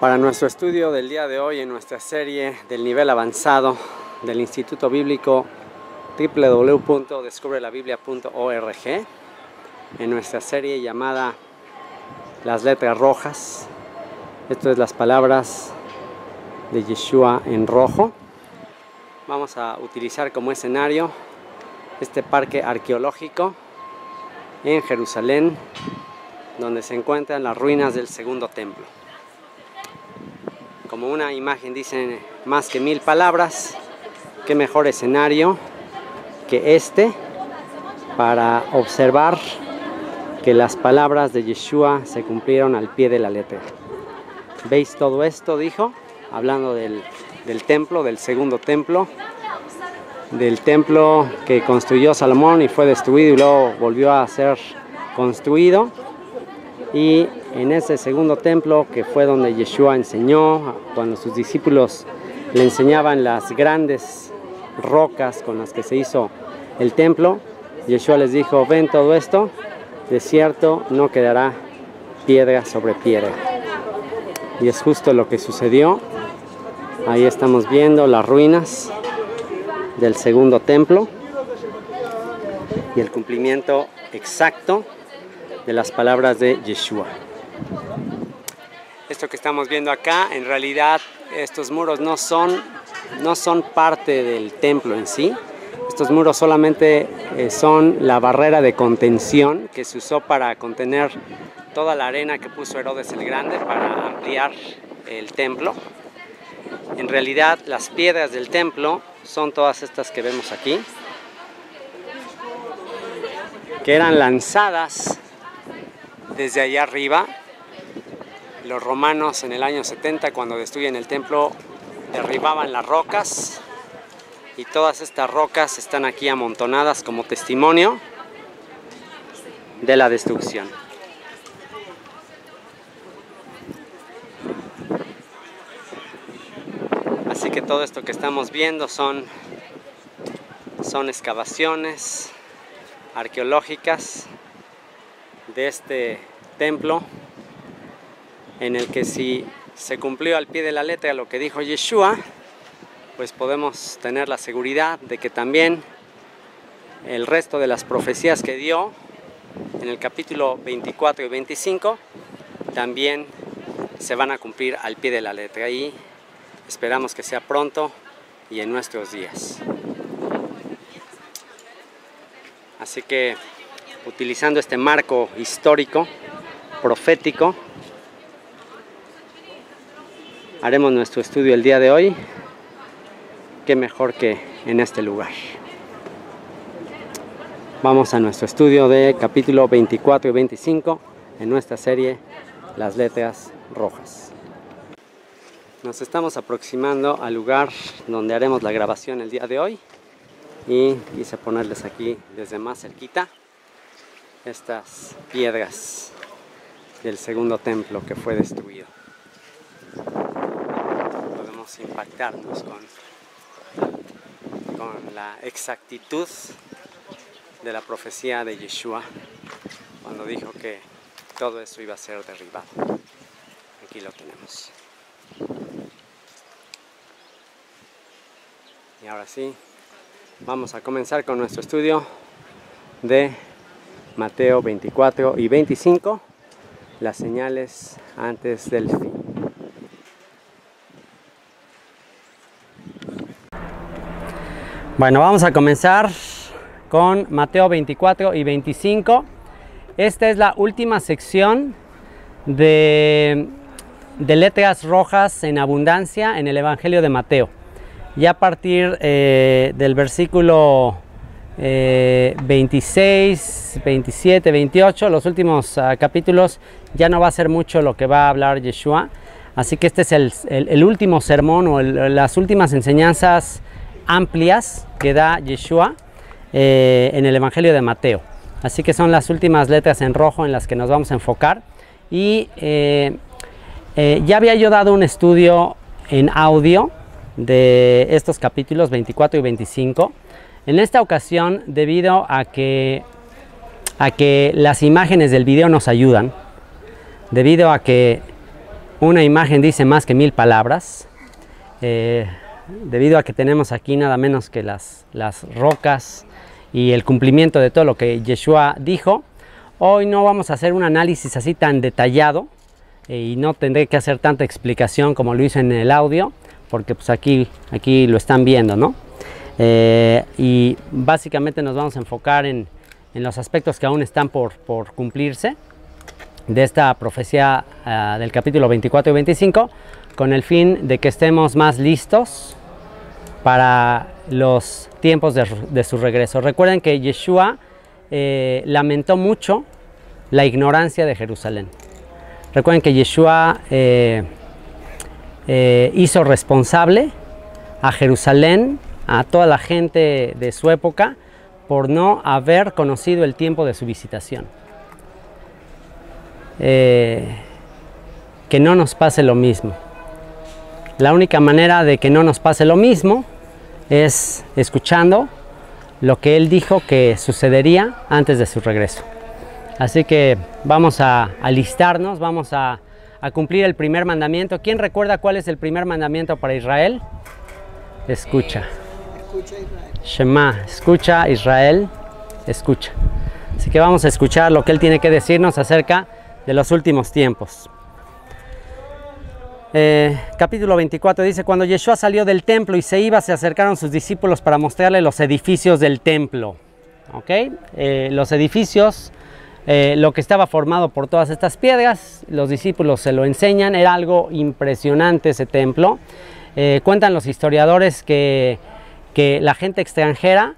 Para nuestro estudio del día de hoy en nuestra serie del nivel avanzado del Instituto Bíblico www.descubrelabiblia.org, en nuestra serie llamada Las letras rojas, esto es las palabras de Yeshua en rojo, vamos a utilizar como escenario este parque arqueológico en Jerusalén, donde se encuentran las ruinas del segundo templo. Como una imagen dice más que 1000 palabras, qué mejor escenario que este para observar que las palabras de Yeshua se cumplieron al pie de la letra. ¿Veis todo esto? Dijo, hablando del templo, del segundo templo, del templo que construyó Salomón y fue destruido y luego volvió a ser construido. Y en ese segundo templo, que fue donde Yeshua enseñó, cuando sus discípulos le enseñaban las grandes rocas con las que se hizo el templo, Yeshua les dijo: ven todo esto, de cierto no quedará piedra sobre piedra. Y es justo lo que sucedió. Ahí estamos viendo las ruinas del segundo templo y el cumplimiento exacto de las palabras de Yeshua. Esto que estamos viendo acá, en realidad estos muros no son parte del templo en sí. Estos muros solamente son la barrera de contención que se usó para contener toda la arena que puso Herodes el Grande para ampliar el templo. En realidad las piedras del templo son todas estas que vemos aquí, que eran lanzadas desde allá arriba. Los romanos en el año 70, cuando destruyen el templo, derribaban las rocas y todas estas rocas están aquí amontonadas como testimonio de la destrucción. Así que todo esto que estamos viendo son excavaciones arqueológicas de este templo, en el que si se cumplió al pie de la letra lo que dijo Yeshua, pues podemos tener la seguridad de que también el resto de las profecías que dio en el capítulo 24 y 25 también se van a cumplir al pie de la letra, y esperamos que sea pronto y en nuestros días. Así que, utilizando este marco histórico, profético, haremos nuestro estudio el día de hoy. Qué mejor que en este lugar. Vamos a nuestro estudio de capítulo 24 y 25 en nuestra serie Las letras rojas. Nos estamos aproximando al lugar donde haremos la grabación el día de hoy, y quise ponerles aquí desde más cerquita estas piedras del segundo templo que fue destruido. Podemos impactarnos con la exactitud de la profecía de Yeshua cuando dijo que todo esto iba a ser derribado. Aquí lo tenemos. Y ahora sí, vamos a comenzar con nuestro estudio de Mateo 24 y 25, las señales antes del fin. Bueno, vamos a comenzar con Mateo 24 y 25. Esta es la última sección de letras rojas en abundancia en el Evangelio de Mateo. Ya a partir del versículo 26, 27, 28, los últimos capítulos, ya no va a ser mucho lo que va a hablar Yeshua. Así que este es el último sermón o las últimas enseñanzas amplias que da Yeshua en el Evangelio de Mateo. Así que son las últimas letras en rojo en las que nos vamos a enfocar. Y ya había yo dado un estudio en audio de estos capítulos 24 y 25. En esta ocasión, debido a que las imágenes del video nos ayudan, debido a que Una imagen dice más que 1000 palabras, debido a que tenemos aquí nada menos que las rocas y el cumplimiento de todo lo que Yeshua dijo. Hoy no vamos a hacer un análisis así tan detallado y no tendré que hacer tanta explicación como lo hice en el audio, porque pues aquí lo están viendo, ¿no? Y básicamente nos vamos a enfocar en los aspectos que aún están por cumplirse de esta profecía del capítulo 24 y 25, con el fin de que estemos más listos para los tiempos de su regreso. Recuerden que Yeshua lamentó mucho la ignorancia de Jerusalén. Recuerden que Yeshua hizo responsable a Jerusalén, a toda la gente de su época, por no haber conocido el tiempo de su visitación. Que no nos pase lo mismo. La única manera de que no nos pase lo mismo es escuchando lo que Él dijo que sucedería antes de su regreso. Así que vamos a alistarnos, vamos a cumplir el primer mandamiento. ¿Quién recuerda cuál es el primer mandamiento para Israel? Escucha. Escucha, Israel. Shema, escucha Israel, escucha. Así que vamos a escuchar lo que Él tiene que decirnos acerca de los últimos tiempos. Capítulo 24 dice: cuando Yeshua salió del templo y se iba, se acercaron sus discípulos para mostrarle los edificios del templo. ¿Okay? Los edificios, lo que estaba formado por todas estas piedras, los discípulos se lo enseñan. Era algo impresionante ese templo. Cuentan los historiadores que la gente extranjera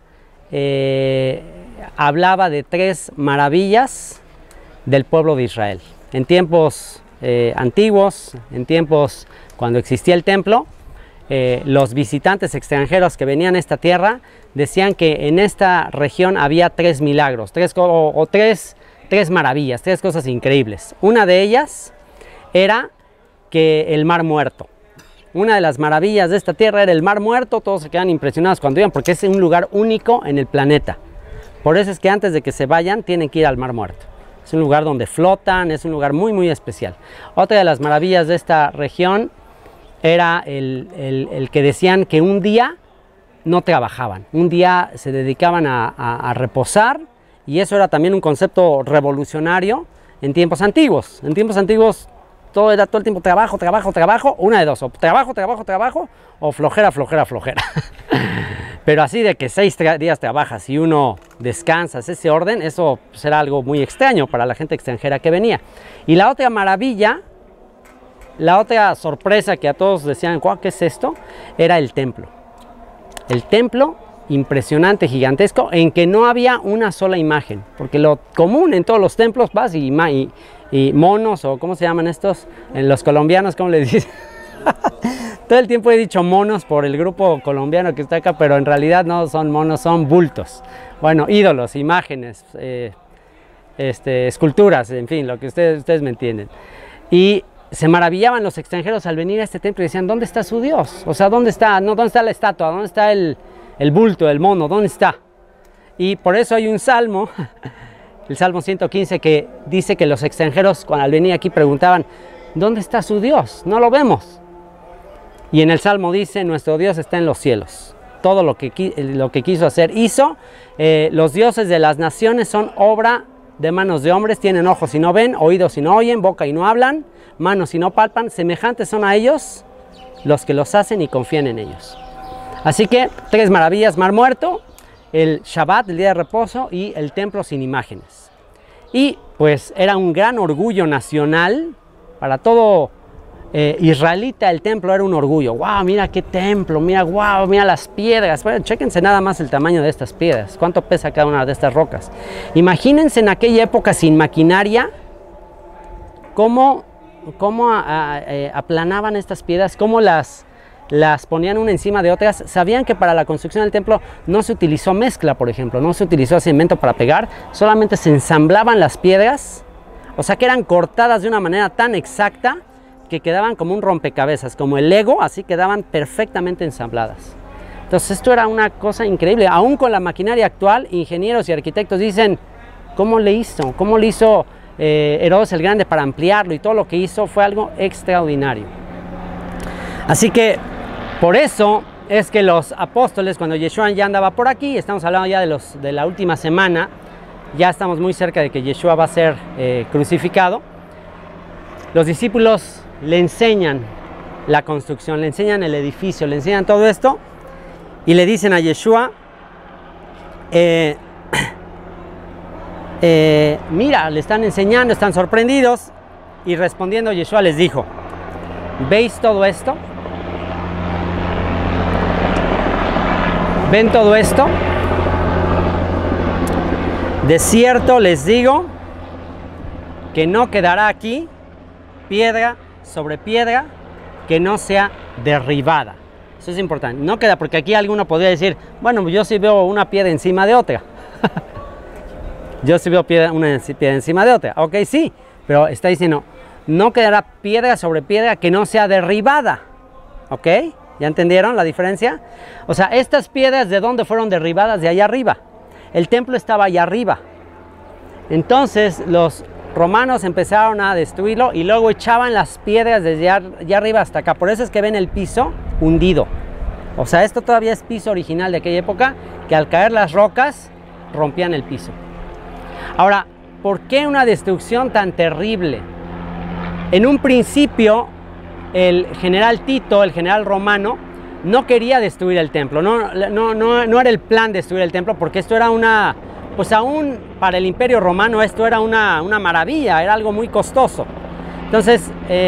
hablaba de 3 maravillas del pueblo de Israel. En tiempos antiguos, en tiempos cuando existía el templo, los visitantes extranjeros que venían a esta tierra decían que en esta región había 3 milagros, 3 maravillas, 3 cosas increíbles. Una de ellas era que el mar muerto. Una de las maravillas de esta tierra era el mar muerto. Todos se quedan impresionados cuando iban, porque es un lugar único en el planeta. Por eso es que antes de que se vayan tienen que ir al mar muerto. Es un lugar donde flotan, es un lugar muy muy especial. Otra de las maravillas de esta región era el que decían que un día no trabajaban, un día se dedicaban a reposar, y eso era también un concepto revolucionario en tiempos antiguos. En tiempos antiguos todo era todo el tiempo trabajo, trabajo, trabajo, una de dos, o trabajo, trabajo, trabajo, o flojera, flojera, flojera. Pero así de que 6 días trabajas y 1 descansas, ese orden, eso pues era algo muy extraño para la gente extranjera que venía. Y la otra maravilla, la otra sorpresa que a todos decían, ¿qué es esto? Era el templo. El templo impresionante, gigantesco, en que no había una sola imagen. Porque lo común en todos los templos vas y monos, o ¿cómo se llaman estos? En los colombianos, ¿cómo les dicen? Todo el tiempo he dicho monos por el grupo colombiano que está acá, pero en realidad no son monos, son bultos. Bueno, ídolos, imágenes, esculturas, en fin, lo que ustedes me entienden. Y se maravillaban los extranjeros al venir a este templo y decían, ¿dónde está su Dios? O sea, ¿dónde está? No, ¿dónde está la estatua? ¿Dónde está el bulto, el mono? ¿Dónde está? Y por eso hay un salmo, el Salmo 115, que dice que los extranjeros al venir aquí preguntaban, ¿dónde está su Dios? No lo vemos. Y en el Salmo dice, nuestro Dios está en los cielos. Todo lo que quiso hacer, hizo. Los dioses de las naciones son obra de manos de hombres. Tienen ojos y no ven, oídos y no oyen, boca y no hablan, manos y no palpan. Semejantes son a ellos los que los hacen y confían en ellos. Así que 3 maravillas: mar muerto, el Shabbat, el día de reposo, y el templo sin imágenes. Y pues era un gran orgullo nacional para todo israelita. El templo era un orgullo. ¡Wow! Mira qué templo, mira, wow, mira las piedras. Bueno, chéquense nada más el tamaño de estas piedras. ¿Cuánto pesa cada una de estas rocas? Imagínense en aquella época sin maquinaria, cómo aplanaban estas piedras, cómo las ponían una encima de otras. Sabían que para la construcción del templo no se utilizó mezcla, por ejemplo, no se utilizó cemento para pegar, solamente se ensamblaban las piedras, o sea que eran cortadas de una manera tan exacta que quedaban como un rompecabezas, como el Lego, así quedaban perfectamente ensambladas. Entonces esto era una cosa increíble. Aún con la maquinaria actual, ingenieros y arquitectos dicen, ¿cómo le hizo? ¿Cómo le hizo Herodes el Grande para ampliarlo, y todo lo que hizo fue algo extraordinario. Así que por eso es que los apóstoles, cuando Yeshua ya andaba por aquí, estamos hablando ya de la última semana, ya estamos muy cerca de que Yeshua va a ser crucificado, los discípulos le enseñan la construcción, le enseñan el edificio, le enseñan todo esto, y le dicen a Yeshua, mira, le están enseñando, están sorprendidos, y respondiendo Yeshua les dijo, ¿veis todo esto? ¿Ven todo esto? De cierto les digo que no quedará aquí piedra sobre piedra que no sea derribada. Eso es importante. No queda, porque aquí alguno podría decir, bueno, yo sí veo una piedra encima de otra. Yo sí veo una piedra encima de otra. Ok, sí, pero está diciendo, no quedará piedra sobre piedra que no sea derribada. ¿Ok? ¿Ya entendieron la diferencia? O sea, estas piedras, ¿de dónde fueron derribadas? De allá arriba. El templo estaba allá arriba. Entonces los romanos empezaron a destruirlo y luego echaban las piedras desde allá arriba hasta acá. Por eso es que ven el piso hundido. O sea, esto todavía es piso original de aquella época, que al caer las rocas rompían el piso. Ahora, ¿por qué una destrucción tan terrible? En un principio, el general Tito, el general romano, no quería destruir el templo. No era el plan destruir el templo, porque esto era una... Pues aún para el Imperio Romano esto era una maravilla, era algo muy costoso. Entonces,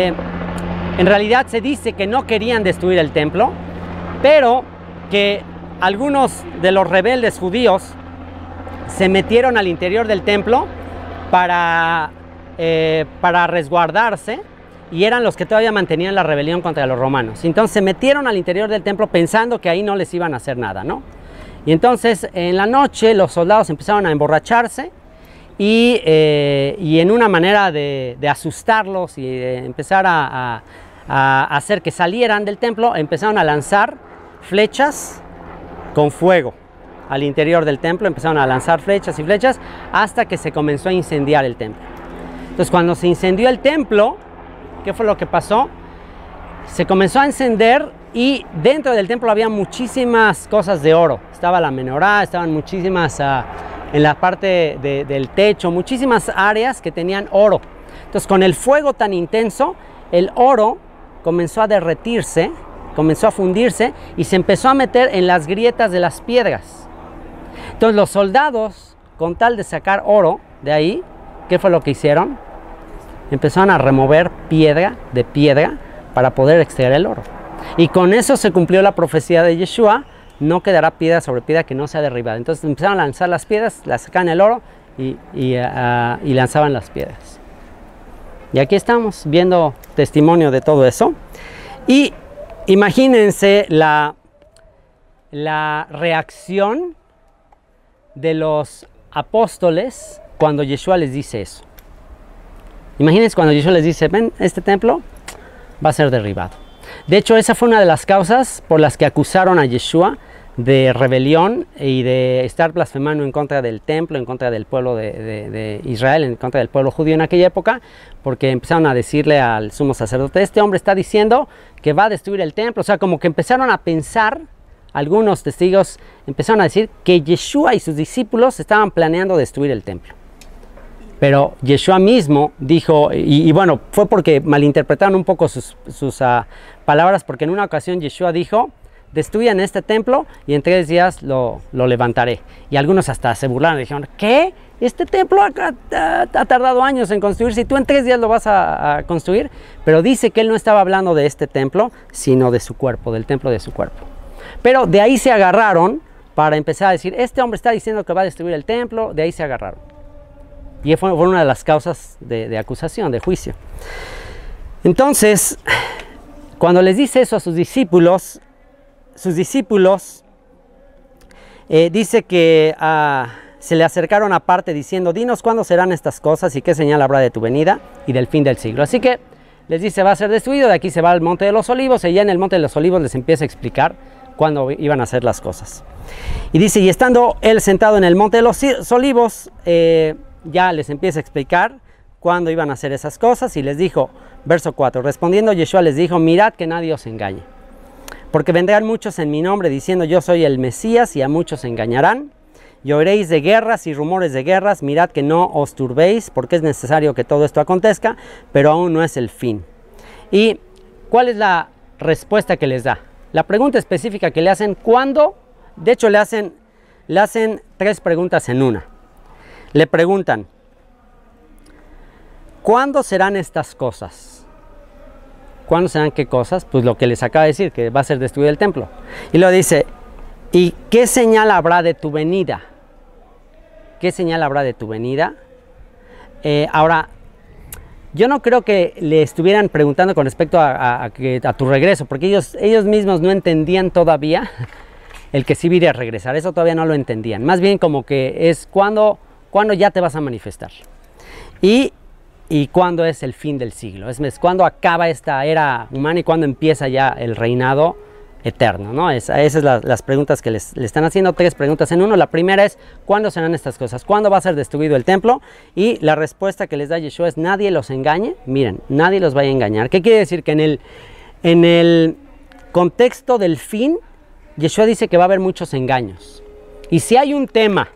en realidad se dice que no querían destruir el templo, pero que algunos de los rebeldes judíos se metieron al interior del templo para resguardarse, y eran los que todavía mantenían la rebelión contra los romanos. Entonces se metieron al interior del templo pensando que ahí no les iban a hacer nada, ¿no? Y entonces en la noche los soldados empezaron a emborracharse y en una manera de asustarlos y de empezar a hacer que salieran del templo, empezaron a lanzar flechas con fuego al interior del templo. Empezaron a lanzar flechas y flechas hasta que se comenzó a incendiar el templo. Entonces cuando se incendió el templo, ¿qué fue lo que pasó? Se comenzó a encender y dentro del templo había muchísimas cosas de oro. Estaba la menorá, estaban muchísimas en la parte del techo, muchísimas áreas que tenían oro. Entonces con el fuego tan intenso, el oro comenzó a derretirse, comenzó a fundirse y se empezó a meter en las grietas de las piedras. Entonces los soldados, con tal de sacar oro de ahí, ¿qué fue lo que hicieron? Empezaron a remover piedra de piedra para poder extraer el oro. Y con eso se cumplió la profecía de Yeshua, no quedará piedra sobre piedra que no sea derribada. Entonces empezaron a lanzar las piedras, las sacaban el oro y lanzaban las piedras. Y aquí estamos viendo testimonio de todo eso. Y imagínense la reacción de los apóstoles cuando Yeshua les dice eso. Imagínense cuando Yeshua les dice, ven, este templo va a ser derribado. De hecho, esa fue una de las causas por las que acusaron a Yeshua de rebelión y de estar blasfemando en contra del templo, en contra del pueblo de Israel, en contra del pueblo judío en aquella época, porque empezaron a decirle al sumo sacerdote, este hombre está diciendo que va a destruir el templo. O sea, como que empezaron a pensar, algunos testigos empezaron a decir que Yeshua y sus discípulos estaban planeando destruir el templo. Pero Yeshua mismo dijo, y bueno, fue porque malinterpretaron un poco sus palabras, porque en una ocasión Yeshua dijo, destruyan este templo y en 3 días lo levantaré. Y algunos hasta se burlaron y dijeron, ¿qué? Este templo ha tardado años en construirse y tú en 3 días lo vas a construir. Pero dice que él no estaba hablando de este templo, sino de su cuerpo, del templo de su cuerpo. Pero de ahí se agarraron para empezar a decir, este hombre está diciendo que va a destruir el templo, de ahí se agarraron. Y fue una de las causas de acusación, de juicio. Entonces, cuando les dice eso a sus discípulos dice que se le acercaron aparte diciendo, dinos cuándo serán estas cosas y qué señal habrá de tu venida y del fin del siglo. Así que les dice, va a ser destruido, de aquí se va al Monte de los Olivos, y ya en el Monte de los Olivos les empieza a explicar cuándo iban a hacer las cosas. Y dice, y estando él sentado en el Monte de los Olivos, ya les empieza a explicar cuándo iban a hacer esas cosas y les dijo, verso 4, respondiendo Yeshua les dijo, mirad que nadie os engañe, porque vendrán muchos en mi nombre diciendo yo soy el Mesías y a muchos engañarán, y oiréis de guerras y rumores de guerras, mirad que no os turbéis, porque es necesario que todo esto acontezca, pero aún no es el fin. ¿Y cuál es la respuesta que les da? La pregunta específica que le hacen, ¿cuándo? De hecho le hacen 3 preguntas en una. Le preguntan, ¿cuándo serán estas cosas? ¿Cuándo serán qué cosas? Pues lo que les acaba de decir, que va a ser destruido el templo. Y luego dice, ¿y qué señal habrá de tu venida? ¿Qué señal habrá de tu venida? Ahora, yo no creo que le estuvieran preguntando con respecto a tu regreso, porque ellos mismos no entendían todavía el que sí iría a regresar. Eso todavía no lo entendían. Más bien como que es cuándo ya te vas a manifestar. Y cuándo es el fin del siglo. Es cuándo acaba esta era humana y cuándo empieza ya el reinado eterno, ¿no? Esas son las preguntas que le están haciendo, 3 preguntas en uno. La primera es, ¿cuándo serán estas cosas? ¿Cuándo va a ser destruido el templo? Y la respuesta que les da Yeshua es, nadie los engañe. Miren, nadie los vaya a engañar. ¿Qué quiere decir? Que en el contexto del fin, Yeshua dice que va a haber muchos engaños. Y si hay un tema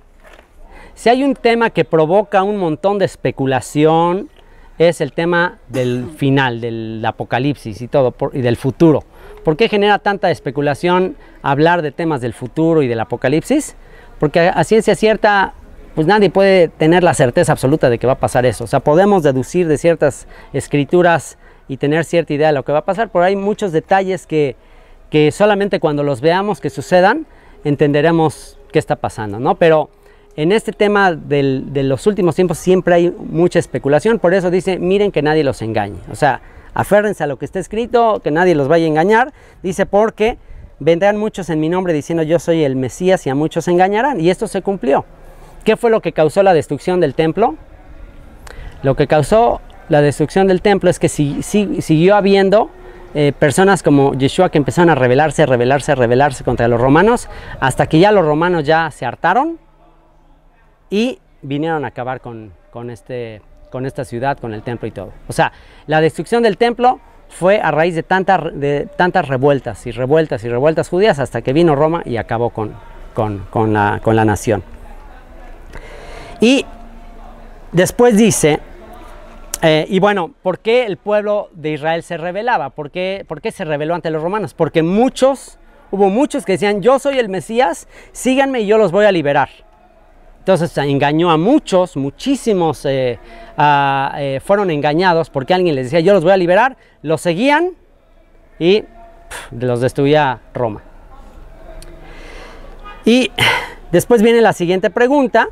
que provoca un montón de especulación, es el tema del final, del apocalipsis y todo, y del futuro. ¿Por qué genera tanta especulación hablar de temas del futuro y del apocalipsis? Porque a ciencia cierta, pues nadie puede tener la certeza absoluta de que va a pasar eso. O sea, podemos deducir de ciertas escrituras y tener cierta idea de lo que va a pasar, pero hay muchos detalles que solamente cuando los veamos que sucedan, entenderemos qué está pasando, ¿no? Pero en este tema de los últimos tiempos siempre hay mucha especulación, por eso dice, miren que nadie los engañe. O sea, aférrense a lo que está escrito, que nadie los vaya a engañar. Dice, porque vendrán muchos en mi nombre diciendo yo soy el Mesías y a muchos engañarán. Y esto se cumplió. ¿Qué fue lo que causó la destrucción del templo? Lo que causó la destrucción del templo es que siguió habiendo personas como Yeshua que empezaron a rebelarse contra los romanos, hasta que ya los romanos ya se hartaron y vinieron a acabar con esta ciudad, con el templo y todo. O sea, la destrucción del templo fue a raíz de tantas revueltas judías, hasta que vino Roma y acabó con la nación. Y después dice, y bueno, ¿por qué el pueblo de Israel se rebelaba? ¿Por qué se rebeló ante los romanos? Porque hubo muchos que decían, yo soy el Mesías, síganme y yo los voy a liberar. Entonces engañó a muchísimos fueron engañados porque alguien les decía, yo los voy a liberar, los seguían y los destruía Roma. Y después viene la siguiente pregunta.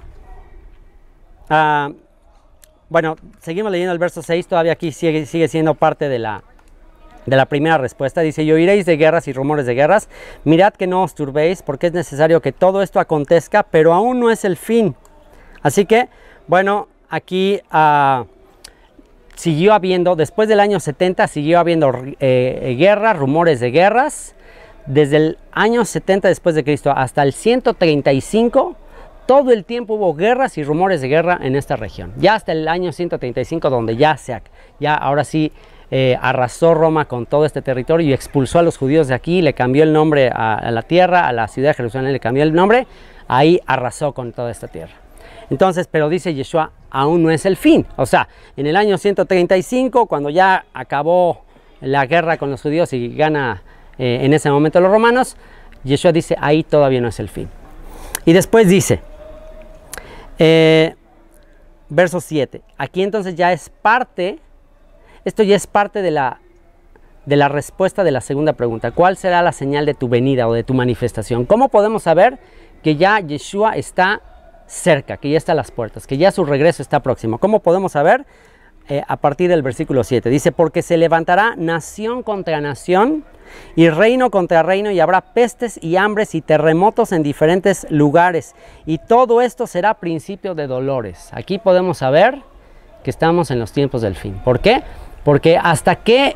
Bueno, seguimos leyendo el verso 6, todavía aquí sigue siendo parte de la primera respuesta. Dice, y oiréis de guerras y rumores de guerras, mirad que no os turbéis, porque es necesario que todo esto acontezca, pero aún no es el fin. Así que, bueno, aquí siguió habiendo, después del año 70, siguió habiendo guerras, rumores de guerras. Desde el año 70 después de Cristo hasta el 135, todo el tiempo hubo guerras y rumores de guerra en esta región. Ya hasta el año 135, donde ya ahora sí, arrasó Roma con todo este territorio y expulsó a los judíos de aquí, le cambió el nombre a la tierra, a la ciudad de Jerusalén le cambió el nombre, ahí arrasó con toda esta tierra. Entonces, pero dice Yeshua, aún no es el fin. O sea, en el año 135, cuando ya acabó la guerra con los judíos y gana en ese momento los romanos, Yeshua dice, ahí todavía no es el fin. Y después dice, verso 7, aquí entonces ya es parte. Esto ya es parte de la respuesta de la segunda pregunta. ¿Cuál será la señal de tu venida o de tu manifestación? ¿Cómo podemos saber que ya Yeshua está cerca, que ya está a las puertas, que ya su regreso está próximo? ¿Cómo podemos saber? A partir del versículo 7. Dice, porque se levantará nación contra nación y reino contra reino, y habrá pestes y hambres y terremotos en diferentes lugares. Y todo esto será principio de dolores. Aquí podemos saber que estamos en los tiempos del fin. ¿Por qué? Porque hasta qué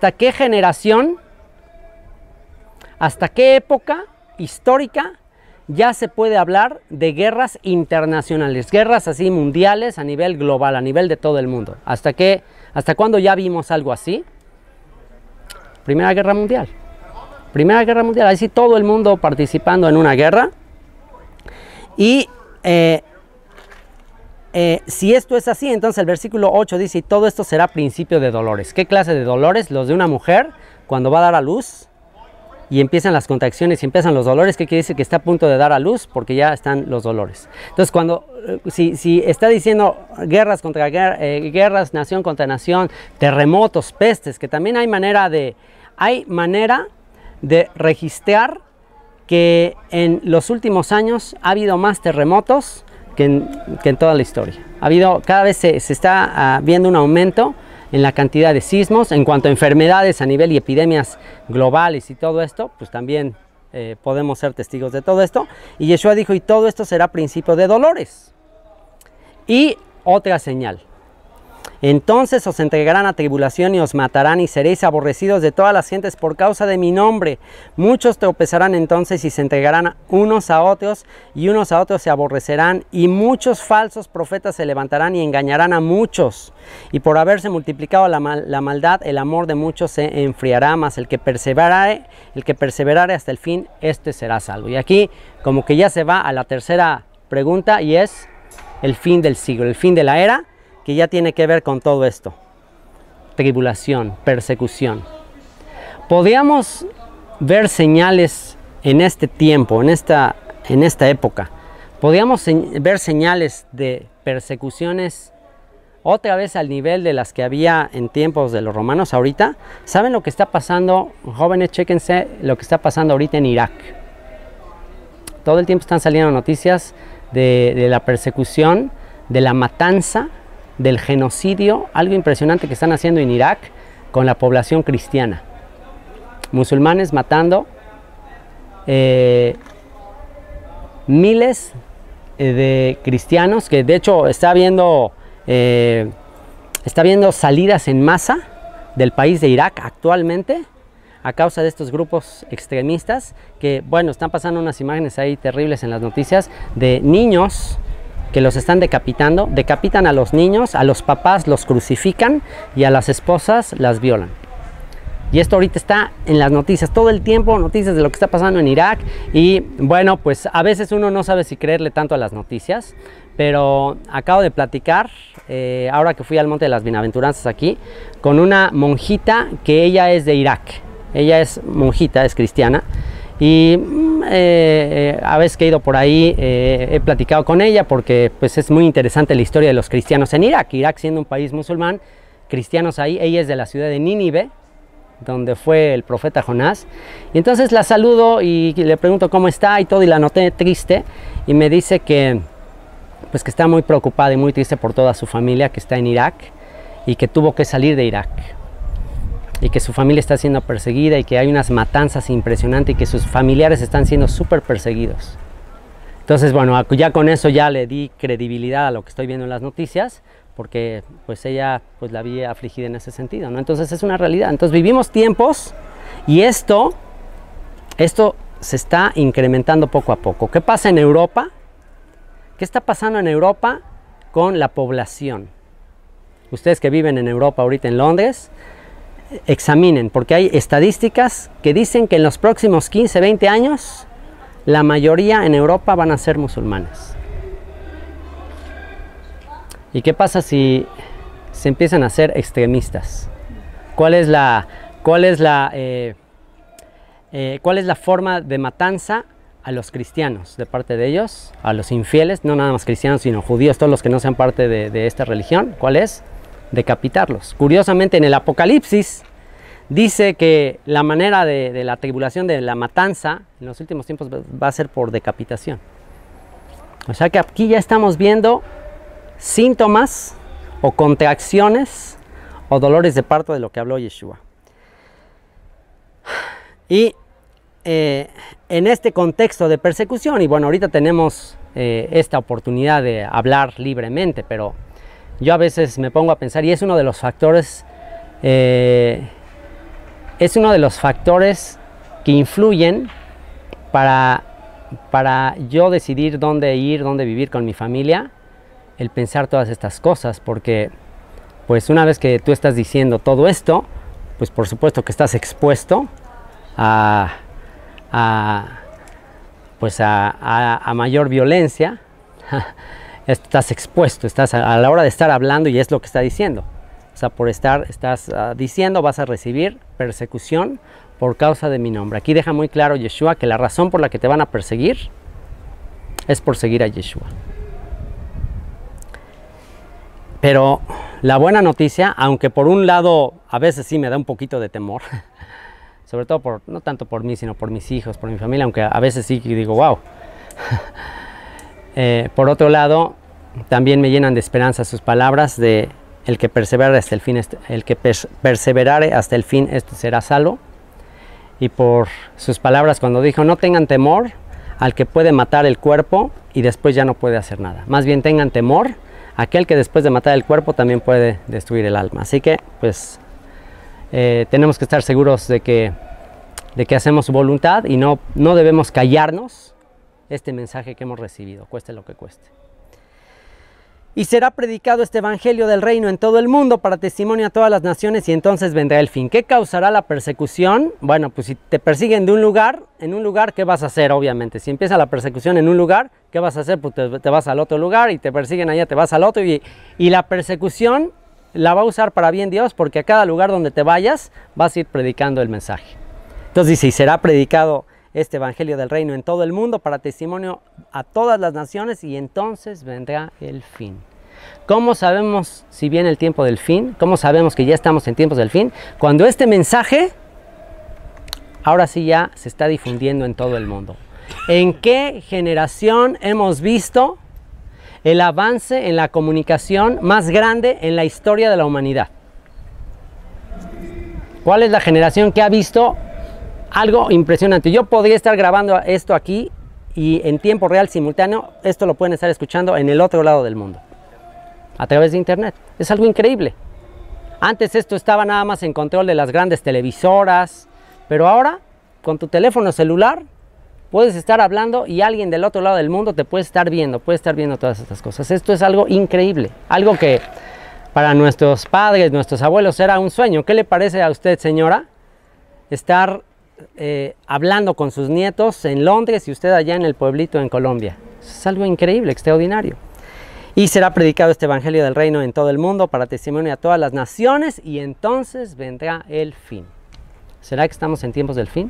generación, hasta qué época histórica ya se puede hablar de guerras internacionales, guerras así mundiales a nivel global, a nivel de todo el mundo. ¿Hasta cuándo ya vimos algo así? Primera Guerra Mundial. Primera Guerra Mundial, ahí sí todo el mundo participando en una guerra. Y si esto es así, entonces el versículo 8 dice, y todo esto será principio de dolores. ¿Qué clase de dolores? Los de una mujer cuando va a dar a luz y empiezan las contracciones y empiezan los dolores. ¿Qué quiere decir? Que está a punto de dar a luz porque ya están los dolores. Entonces, si está diciendo guerras contra guerras, nación contra nación, terremotos, pestes, que también hay manera de registrar que en los últimos años ha habido más terremotos que en toda la historia. Cada vez se está viendo un aumento en la cantidad de sismos. En cuanto a enfermedades a nivel y epidemias globales y todo esto, pues también podemos ser testigos de todo esto. Y Yeshua dijo, y todo esto será principio de dolores. Y otra señal. Entonces os entregarán a tribulación y os matarán y seréis aborrecidos de todas las gentes por causa de mi nombre. Muchos tropezarán entonces y se entregarán unos a otros y unos a otros se aborrecerán y muchos falsos profetas se levantarán y engañarán a muchos. Y por haberse multiplicado la maldad, el amor de muchos se enfriará, mas el que perseverare hasta el fin, este será salvo. Y aquí como que ya se va a la tercera pregunta y es el fin del siglo, el fin de la era, que ya tiene que ver con todo esto. Tribulación, persecución. Podríamos ver señales en este tiempo, en esta época. Podríamos ver señales de persecuciones otra vez al nivel de las que había en tiempos de los romanos ahorita. ¿Saben lo que está pasando? Jóvenes, chéquense lo que está pasando ahorita en Irak. Todo el tiempo están saliendo noticias de la persecución, de la matanza, del genocidio, algo impresionante que están haciendo en Irak con la población cristiana. Musulmanes matando miles de cristianos, que de hecho está habiendo salidas en masa del país de Irak actualmente a causa de estos grupos extremistas que, bueno, están pasando unas imágenes ahí terribles en las noticias de niños que los están decapitando, decapitan a los niños, a los papás los crucifican y a las esposas las violan. Y esto ahorita está en las noticias, todo el tiempo, noticias de lo que está pasando en Irak. Y bueno, pues a veces uno no sabe si creerle tanto a las noticias, pero acabo de platicar, ahora que fui al Monte de las Bienaventuranzas aquí, con una monjita que ella es de Irak. Ella es monjita, es cristiana. Y a veces que he ido por ahí, he platicado con ella porque pues es muy interesante la historia de los cristianos en Irak. Irak siendo un país musulmán, cristianos ahí. Ella es de la ciudad de Nínive, donde fue el profeta Jonás. Y entonces la saludo y le pregunto cómo está y todo, y la noté triste. Y me dice que está muy preocupada y muy triste por toda su familia que está en Irak y que tuvo que salir de Irak. Y que su familia está siendo perseguida y que hay unas matanzas impresionantes y que sus familiares están siendo súper perseguidos. Entonces, bueno, ya con eso ya le di credibilidad a lo que estoy viendo en las noticias, porque pues ella pues la vi afligida en ese sentido, ¿no? Entonces es una realidad. Entonces vivimos tiempos y esto se está incrementando poco a poco. ¿Qué pasa en Europa? ¿Qué está pasando en Europa con la población? Ustedes que viven en Europa ahorita en Londres, examinen, porque hay estadísticas que dicen que en los próximos 15, 20 años la mayoría en Europa van a ser musulmanes. ¿Y qué pasa si se empiezan a ser extremistas? ¿Cuál es la forma de matanza a los cristianos de parte de ellos, a los infieles, no nada más cristianos sino judíos, todos los que no sean parte de esta religión? ¿Cuál es? Decapitarlos. Curiosamente, en el Apocalipsis dice que la manera de la tribulación, de la matanza en los últimos tiempos va a ser por decapitación. O sea que aquí ya estamos viendo síntomas o contracciones o dolores de parto de lo que habló Yeshua. Y en este contexto de persecución, y bueno, ahorita tenemos esta oportunidad de hablar libremente, pero yo a veces me pongo a pensar, y es uno de los factores que influyen para para yo decidir dónde ir, dónde vivir con mi familia, el pensar todas estas cosas, porque pues una vez que tú estás diciendo todo esto, pues por supuesto que estás expuesto a mayor violencia. Estás expuesto, estás a la hora de estar hablando y es lo que está diciendo. O sea, estás diciendo, vas a recibir persecución por causa de mi nombre. Aquí deja muy claro Yeshua que la razón por la que te van a perseguir es por seguir a Yeshua. Pero la buena noticia, aunque por un lado a veces sí me da un poquito de temor, sobre todo no tanto por mí, sino por mis hijos, por mi familia, aunque a veces sí digo, wow. Por otro lado, también me llenan de esperanza sus palabras de el que perseverare hasta el fin, perseverare hasta el fin, este será salvo. Y por sus palabras cuando dijo, no tengan temor al que puede matar el cuerpo y después ya no puede hacer nada. Más bien tengan temor a aquel que después de matar el cuerpo también puede destruir el alma. Así que, pues, tenemos que estar seguros de que hacemos su voluntad y no debemos callarnos este mensaje que hemos recibido, cueste lo que cueste. Y será predicado este evangelio del reino en todo el mundo para testimonio a todas las naciones y entonces vendrá el fin. ¿Qué causará la persecución? Bueno, pues si te persiguen en un lugar, ¿qué vas a hacer? Obviamente, si empieza la persecución en un lugar, ¿qué vas a hacer? Pues te vas al otro lugar y te persiguen allá, te vas al otro y la persecución la va a usar para bien Dios porque a cada lugar donde te vayas vas a ir predicando el mensaje. Entonces dice, y será predicado este evangelio del reino en todo el mundo para testimonio a todas las naciones y entonces vendrá el fin. ¿Cómo sabemos si viene el tiempo del fin? ¿Cómo sabemos que ya estamos en tiempos del fin? Cuando este mensaje ahora sí ya se está difundiendo en todo el mundo. ¿En qué generación hemos visto el avance en la comunicación más grande en la historia de la humanidad? ¿Cuál es la generación que ha visto algo impresionante? Yo podría estar grabando esto aquí y en tiempo real simultáneo, esto lo pueden estar escuchando en el otro lado del mundo, a través de internet. Es algo increíble. Antes esto estaba nada más en control de las grandes televisoras, pero ahora con tu teléfono celular puedes estar hablando y alguien del otro lado del mundo te puede estar viendo todas estas cosas. Esto es algo increíble, algo que para nuestros padres, nuestros abuelos era un sueño. ¿Qué le parece a usted, señora, estar hablando con sus nietos en Londres y usted allá en el pueblito en Colombia? Es algo increíble, extraordinario. Y será predicado este evangelio del reino en todo el mundo para testimonio a todas las naciones y entonces vendrá el fin. ¿Será que estamos en tiempos del fin?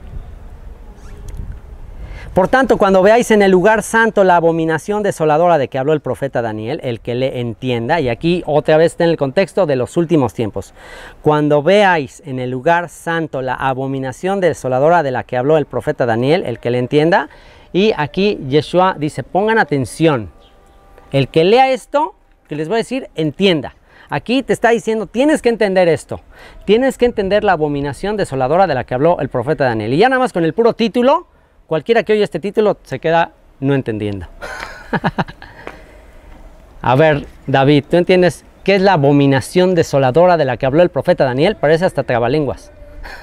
Por tanto, cuando veáis en el lugar santo la abominación desoladora de que habló el profeta Daniel, el que le entienda, y aquí otra vez está en el contexto de los últimos tiempos. Cuando veáis en el lugar santo la abominación desoladora de la que habló el profeta Daniel, el que le entienda, y aquí Yeshua dice, pongan atención. El que lea esto, que les voy a decir, entienda. Aquí te está diciendo, tienes que entender esto. Tienes que entender la abominación desoladora de la que habló el profeta Daniel. Y ya nada más con el puro título, cualquiera que oye este título se queda no entendiendo. A ver, David, ¿tú entiendes qué es la abominación desoladora de la que habló el profeta Daniel? Parece hasta trabalenguas.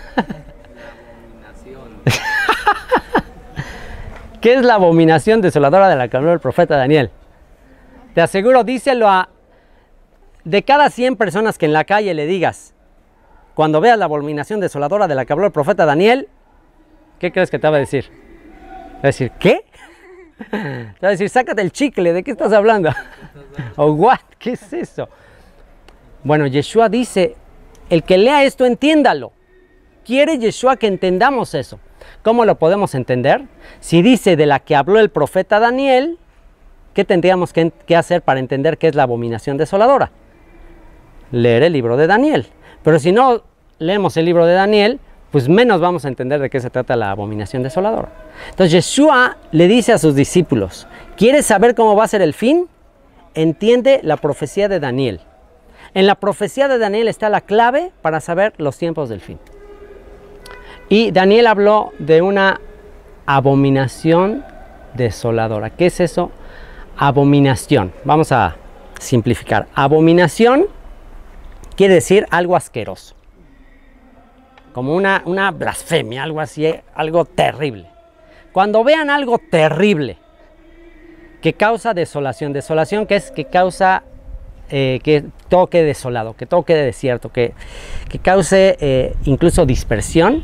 ¿Qué es la abominación desoladora de la que habló el profeta Daniel? Te aseguro, díselo de cada 100 personas que en la calle le digas, cuando veas la abominación desoladora de la que habló el profeta Daniel, ¿qué crees que te va a decir? Va a decir, ¿qué? Te va a decir, sácate el chicle, ¿de qué estás hablando? ¿O what? ¿Qué es eso? Bueno, Yeshua dice, el que lea esto, entiéndalo. Quiere Yeshua que entendamos eso. ¿Cómo lo podemos entender? Si dice de la que habló el profeta Daniel, ¿qué tendríamos que hacer para entender qué es la abominación desoladora? Leer el libro de Daniel. Pero si no leemos el libro de Daniel, pues menos vamos a entender de qué se trata la abominación desoladora. Entonces Yeshua le dice a sus discípulos, ¿quieres saber cómo va a ser el fin? Entiende la profecía de Daniel. En la profecía de Daniel está la clave para saber los tiempos del fin. Y Daniel habló de una abominación desoladora. ¿Qué es eso? Abominación. Vamos a simplificar. Abominación quiere decir algo asqueroso. Como una blasfemia, algo así, algo terrible. Cuando vean algo terrible que causa desolación, desolación que es que causa que todo quede desolado, que todo quede desierto, que cause incluso dispersión.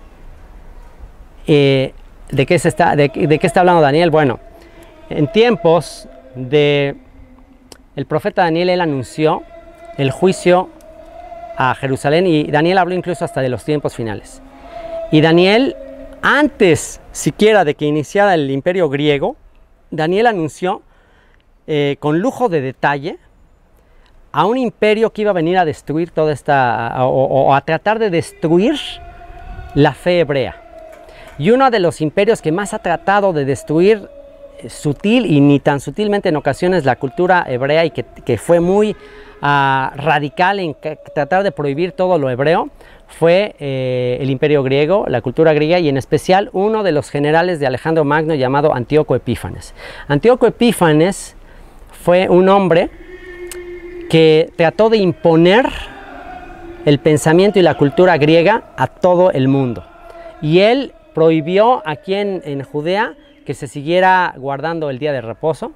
¿De qué está hablando Daniel? Bueno, en tiempos de el profeta Daniel, él anunció el juicio a Jerusalén, y Daniel habló incluso hasta de los tiempos finales. Y Daniel, antes siquiera de que iniciara el imperio griego, Daniel anunció con lujo de detalle a un imperio que iba a venir a destruir toda esta, o a tratar de destruir la fe hebrea. Y uno de los imperios que más ha tratado de destruir sutil y ni tan sutilmente en ocasiones la cultura hebrea, y que fue muy radical en tratar de prohibir todo lo hebreo, fue el imperio griego, la cultura griega, y en especial uno de los generales de Alejandro Magno llamado Antíoco Epífanes. Antíoco Epífanes fue un hombre que trató de imponer el pensamiento y la cultura griega a todo el mundo. Y él prohibió aquí en Judea que se siguiera guardando el día de reposo,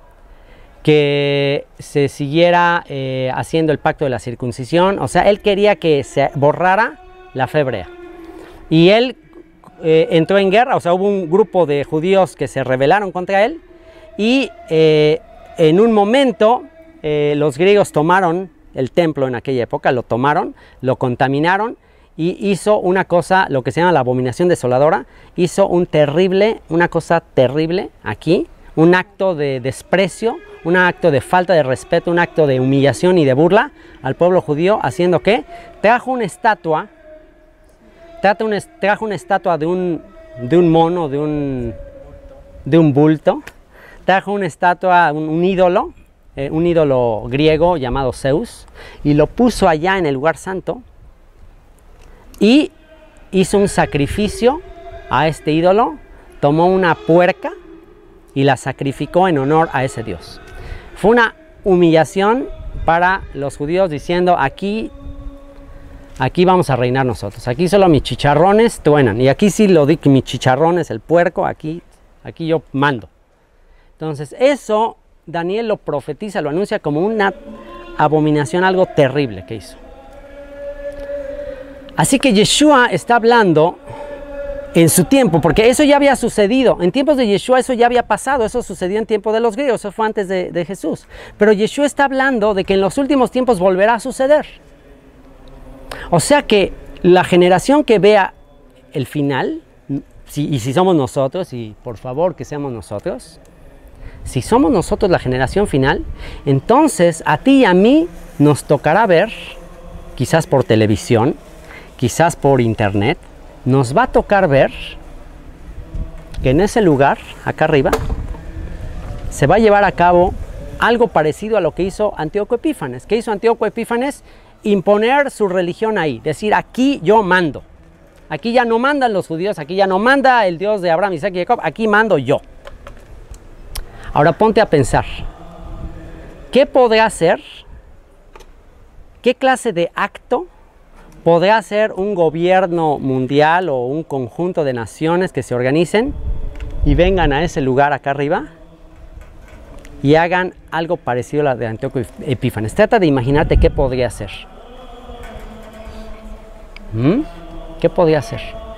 que se siguiera haciendo el pacto de la circuncisión. O sea, él quería que se borrara la fe hebrea. Y él entró en guerra, o sea, hubo un grupo de judíos que se rebelaron contra él, y en un momento los griegos tomaron el templo en aquella época, lo tomaron, lo contaminaron, y hizo una cosa, lo que se llama la abominación desoladora. Hizo una cosa terrible aquí, un acto de desprecio, un acto de falta de respeto, un acto de humillación y de burla al pueblo judío, haciendo que trajo una estatua, de un mono, de un bulto, trajo una estatua, un ídolo griego llamado Zeus, y lo puso allá en el lugar santo, y hizo un sacrificio a este ídolo. Tomó una puerca y la sacrificó en honor a ese dios. Fue una humillación para los judíos, diciendo: aquí vamos a reinar nosotros, aquí solo mis chicharrones truenan, y aquí sí lo di, que mis chicharrones, el puerco, aquí yo mando. Entonces eso Daniel lo profetiza, lo anuncia como una abominación, algo terrible que hizo. Así que Yeshua está hablando en su tiempo, porque eso ya había sucedido. En tiempos de Yeshua eso ya había pasado, eso sucedió en tiempo de los griegos, eso fue antes de Jesús. Pero Yeshua está hablando de que en los últimos tiempos volverá a suceder. O sea que la generación que vea el final, y si somos nosotros, y por favor que seamos nosotros, si somos nosotros la generación final, entonces a ti y a mí nos tocará ver, quizás por televisión, quizás por internet, nos va a tocar ver que en ese lugar, acá arriba, se va a llevar a cabo algo parecido a lo que hizo Antíoco Epífanes. ¿Qué hizo Antíoco Epífanes? Imponer su religión ahí, decir: aquí yo mando. Aquí ya no mandan los judíos, aquí ya no manda el Dios de Abraham, Isaac y Jacob, aquí mando yo. Ahora ponte a pensar, ¿qué podrá hacer? ¿Qué clase de acto podrá hacer un gobierno mundial o un conjunto de naciones que se organicen y vengan a ese lugar acá arriba y hagan algo parecido a la de Antíoco Epífanes? Trata de imaginarte qué podría hacer. ¿Qué podría hacer?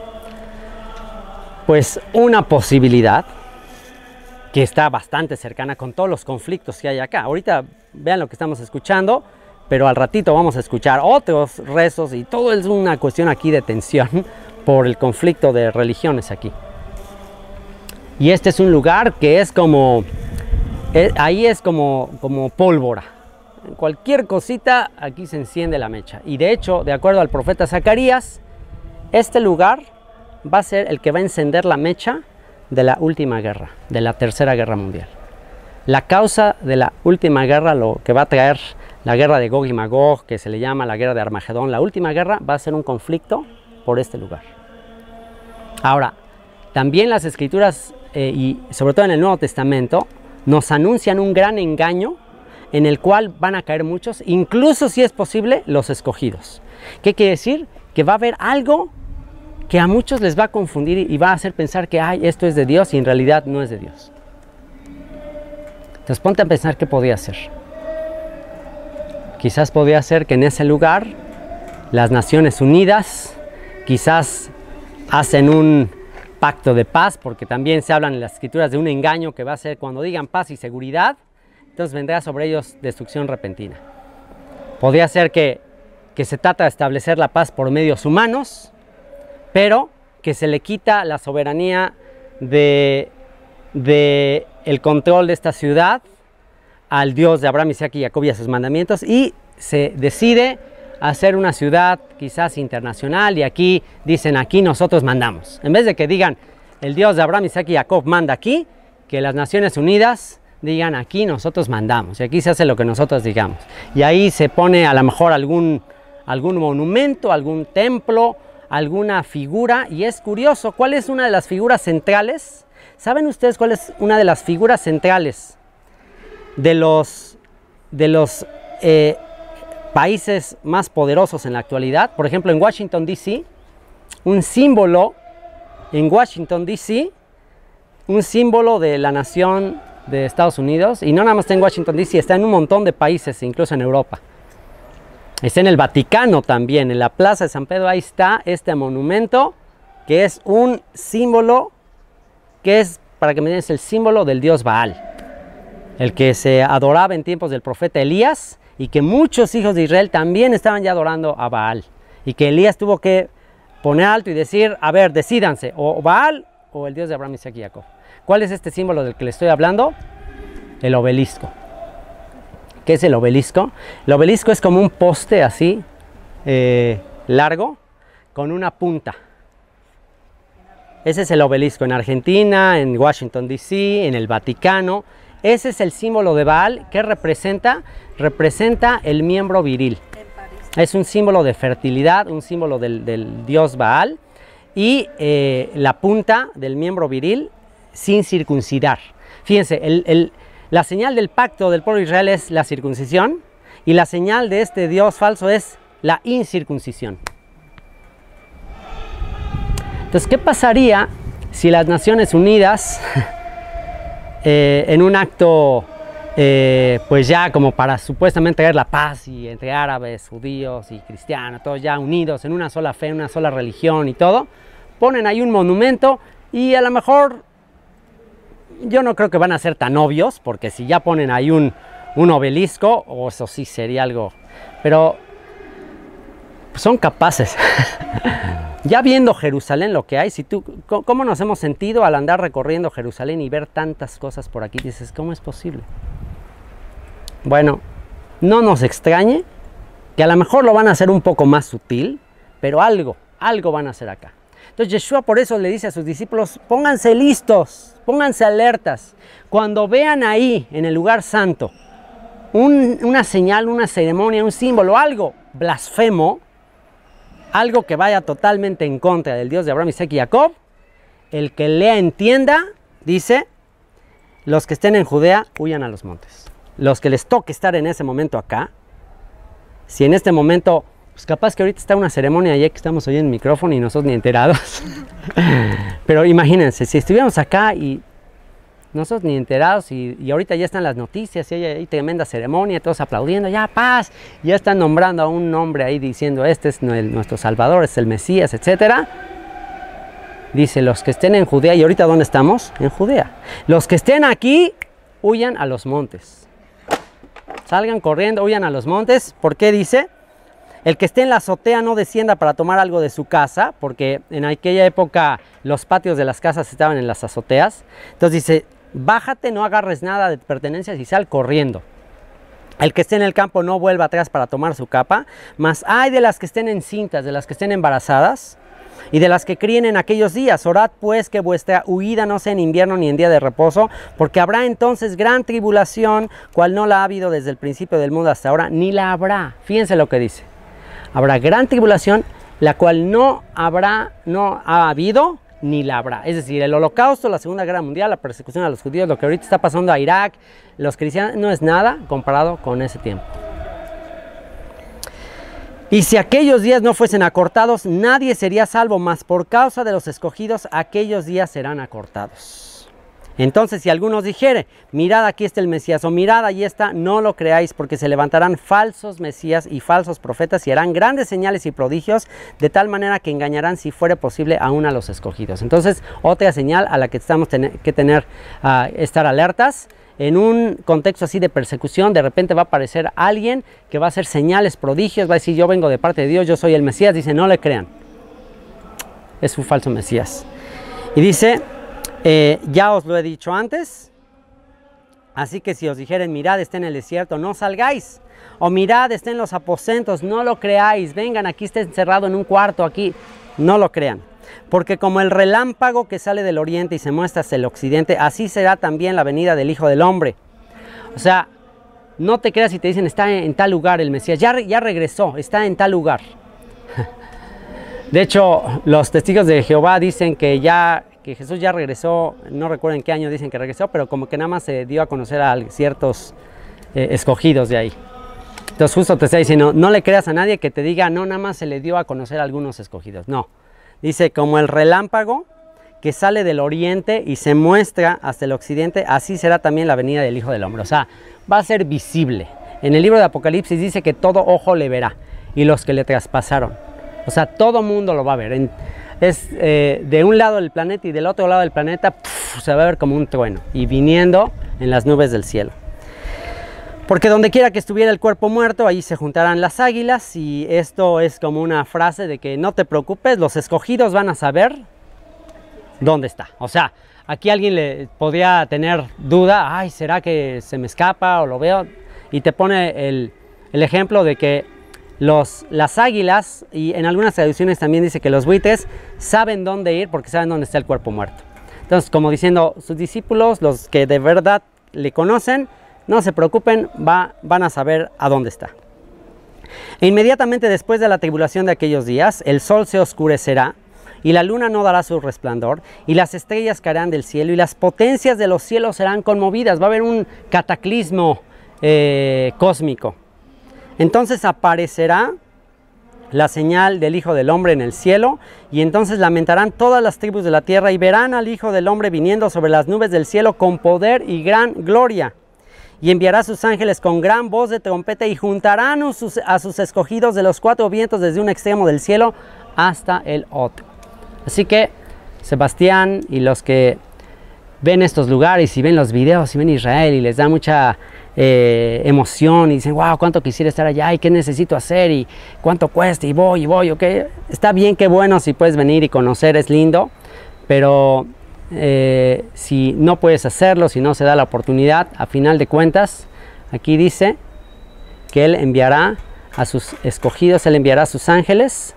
Pues una posibilidad que está bastante cercana con todos los conflictos que hay acá. Ahorita vean lo que estamos escuchando, pero al ratito vamos a escuchar otros rezos, y todo es una cuestión aquí de tensión por el conflicto de religiones aquí. Y este es un lugar que es como, ahí es como pólvora. Cualquier cosita aquí se enciende la mecha. Y de hecho, de acuerdo al profeta Zacarías, este lugar va a ser el que va a encender la mecha de la última guerra, de la tercera guerra mundial. La causa de la última guerra, lo que va a traer la guerra de Gog y Magog, que se le llama la guerra de Armagedón, la última guerra, va a ser un conflicto por este lugar. Ahora, también las escrituras, y sobre todo en el Nuevo Testamento, nos anuncian un gran engaño en el cual van a caer muchos, incluso si es posible, los escogidos. ¿Qué quiere decir? Que va a haber algo que a muchos les va a confundir y va a hacer pensar que ay, esto es de Dios y en realidad no es de Dios. Entonces ponte a pensar qué podía ser. Quizás podía ser que en ese lugar las Naciones Unidas quizás hacen un pacto de paz, porque también se hablan en las escrituras de un engaño que va a ser cuando digan paz y seguridad, entonces vendrá sobre ellos destrucción repentina. Podría ser que se trata de establecer la paz por medios humanos, pero que se le quita la soberanía de el control de esta ciudad al Dios de Abraham, Isaac y Jacob y a sus mandamientos, y se decide hacer una ciudad quizás internacional, y aquí dicen, aquí nosotros mandamos. En vez de que digan, el Dios de Abraham, Isaac y Jacob manda aquí, que las Naciones Unidas digan, aquí nosotros mandamos, y aquí se hace lo que nosotros digamos. Y ahí se pone a lo mejor algún monumento, algún templo, alguna figura, y es curioso, ¿cuál es una de las figuras centrales? ¿Saben ustedes cuál es una de las figuras centrales de los países más poderosos en la actualidad? Por ejemplo, en Washington, D.C., un símbolo en Washington, D.C., un símbolo de la nación de Estados Unidos, y no nada más está en Washington, D.C., está en un montón de países, incluso en Europa. Está en el Vaticano también, en la Plaza de San Pedro, ahí está este monumento, que es un símbolo, que es, para que me digan, es el símbolo del dios Baal, el que se adoraba en tiempos del profeta Elías, y que muchos hijos de Israel también estaban ya adorando a Baal, y que Elías tuvo que poner alto y decir, a ver, decídanse, o Baal o el Dios de Abraham, Isaac y Jacob. ¿Cuál es este símbolo del que le estoy hablando? El obelisco. ¿Qué es el obelisco? El obelisco es como un poste así, largo, con una punta. Ese es el obelisco en Argentina, en Washington, D.C., en el Vaticano. Ese es el símbolo de Baal. ¿Qué representa? Representa el miembro viril. Es un símbolo de fertilidad, un símbolo del dios Baal. Y la punta del miembro viril sin circuncidar. Fíjense, la señal del pacto del pueblo de Israel es la circuncisión, y la señal de este dios falso es la incircuncisión. Entonces, ¿qué pasaría si las Naciones Unidas, en un acto, pues ya como para supuestamente traer la paz y entre árabes, judíos y cristianos, todos ya unidos en una sola fe, una sola religión y todo, ponen ahí un monumento, y a lo mejor yo no creo que van a ser tan obvios, porque si ya ponen ahí un obelisco, o eso sí sería algo, pero son capaces. Ya viendo Jerusalén lo que hay, ¿cómo nos hemos sentido al andar recorriendo Jerusalén y ver tantas cosas por aquí? Dices, ¿cómo es posible? Bueno, no nos extrañe que a lo mejor lo van a hacer un poco más sutil, pero algo van a hacer acá. Entonces Yeshua por eso le dice a sus discípulos, pónganse listos, pónganse alertas. Cuando vean ahí en el lugar santo una señal, una ceremonia, un símbolo, algo blasfemo, algo que vaya totalmente en contra del Dios de Abraham, Isaac y Jacob, el que lea entienda, dice, los que estén en Judea huyan a los montes. Los que les toque estar en ese momento acá, si en este momento, pues capaz que ahorita está una ceremonia ya que estamos oyendo el micrófono y nosotros ni enterados. Pero imagínense, si estuviéramos acá y nosotros ni enterados y ahorita ya están las noticias y hay tremenda ceremonia, todos aplaudiendo, ya paz, ya están nombrando a un hombre ahí diciendo, este es nuestro Salvador, es el Mesías, etcétera. Dice, los que estén en Judea, y ahorita ¿dónde estamos? En Judea. Los que estén aquí, huyan a los montes. Salgan corriendo, huyan a los montes. ¿Por qué dice? El que esté en la azotea no descienda para tomar algo de su casa, porque en aquella época los patios de las casas estaban en las azoteas. Entonces dice, bájate, no agarres nada de pertenencias y sal corriendo. El que esté en el campo no vuelva atrás para tomar su capa, mas hay de las que estén encintas, de las que estén embarazadas y de las que críen en aquellos días. Orad pues que vuestra huida no sea en invierno ni en día de reposo, porque habrá entonces gran tribulación, cual no la ha habido desde el principio del mundo hasta ahora, ni la habrá. Fíjense lo que dice. Habrá gran tribulación, la cual no ha habido, ni la habrá. Es decir, el holocausto, la Segunda Guerra Mundial, la persecución a los judíos, lo que ahorita está pasando a Irak, los cristianos, no es nada comparado con ese tiempo. Y si aquellos días no fuesen acortados, nadie sería salvo, mas por causa de los escogidos, aquellos días serán acortados. Entonces, si algunos dijere, mirad, aquí está el Mesías, o mirad, allí está, no lo creáis, porque se levantarán falsos Mesías y falsos profetas, y harán grandes señales y prodigios, de tal manera que engañarán, si fuere posible, aún a los escogidos. Entonces, otra señal a la que estamos estar alertas. En un contexto así de persecución, de repente va a aparecer alguien que va a hacer señales, prodigios, va a decir, yo vengo de parte de Dios, yo soy el Mesías. Dice, no le crean, es un falso Mesías. Y dice, ya os lo he dicho antes, así que si os dijeren, mirad, está en el desierto, no salgáis. O mirad, está en los aposentos, no lo creáis. Vengan, aquí está encerrado en un cuarto, aquí, no lo crean. Porque como el relámpago que sale del oriente y se muestra hacia el occidente, así será también la venida del Hijo del Hombre. O sea, no te creas si te dicen, está en tal lugar el Mesías, ya regresó, está en tal lugar. De hecho, los testigos de Jehová dicen que Jesús ya regresó, no recuerdo en qué año dicen que regresó, pero como que nada más se dio a conocer a ciertos escogidos de ahí. Entonces justo te está diciendo, no le creas a nadie que te diga, no, nada más se le dio a conocer a algunos escogidos. No, dice, como el relámpago que sale del oriente y se muestra hasta el occidente, así será también la venida del Hijo del Hombre. O sea, va a ser visible. En el libro de Apocalipsis dice que todo ojo le verá, y los que le traspasaron. O sea, todo mundo lo va a ver. Es de un lado del planeta y del otro lado del planeta se va a ver como un trueno y viniendo en las nubes del cielo. Porque donde quiera que estuviera el cuerpo muerto, ahí se juntarán las águilas, y esto es como una frase de que no te preocupes, los escogidos van a saber dónde está. O sea, aquí alguien le podría tener duda, ay, ¿será que se me escapa o lo veo? Y te pone el ejemplo de que las águilas, y en algunas traducciones también dice que los buitres saben dónde ir porque saben dónde está el cuerpo muerto. Entonces, como diciendo, sus discípulos, los que de verdad le conocen, no se preocupen, van a saber a dónde está. E inmediatamente después de la tribulación de aquellos días, el sol se oscurecerá, y la luna no dará su resplandor, y las estrellas caerán del cielo, y las potencias de los cielos serán conmovidas. Va a haber un cataclismo cósmico. Entonces aparecerá la señal del Hijo del Hombre en el cielo, y entonces lamentarán todas las tribus de la tierra, y verán al Hijo del Hombre viniendo sobre las nubes del cielo con poder y gran gloria. Y enviará a sus ángeles con gran voz de trompeta, y juntarán a sus escogidos de los cuatro vientos desde un extremo del cielo hasta el otro. Así que Sebastián y los que ven estos lugares y ven los videos y ven Israel y les da mucha emoción y dicen, wow, cuánto quisiera estar allá y qué necesito hacer y cuánto cuesta y voy, ok. Está bien, qué bueno si puedes venir y conocer, es lindo, pero si no puedes hacerlo, si no se da la oportunidad, a final de cuentas, aquí dice que Él enviará a sus escogidos, Él enviará a sus ángeles,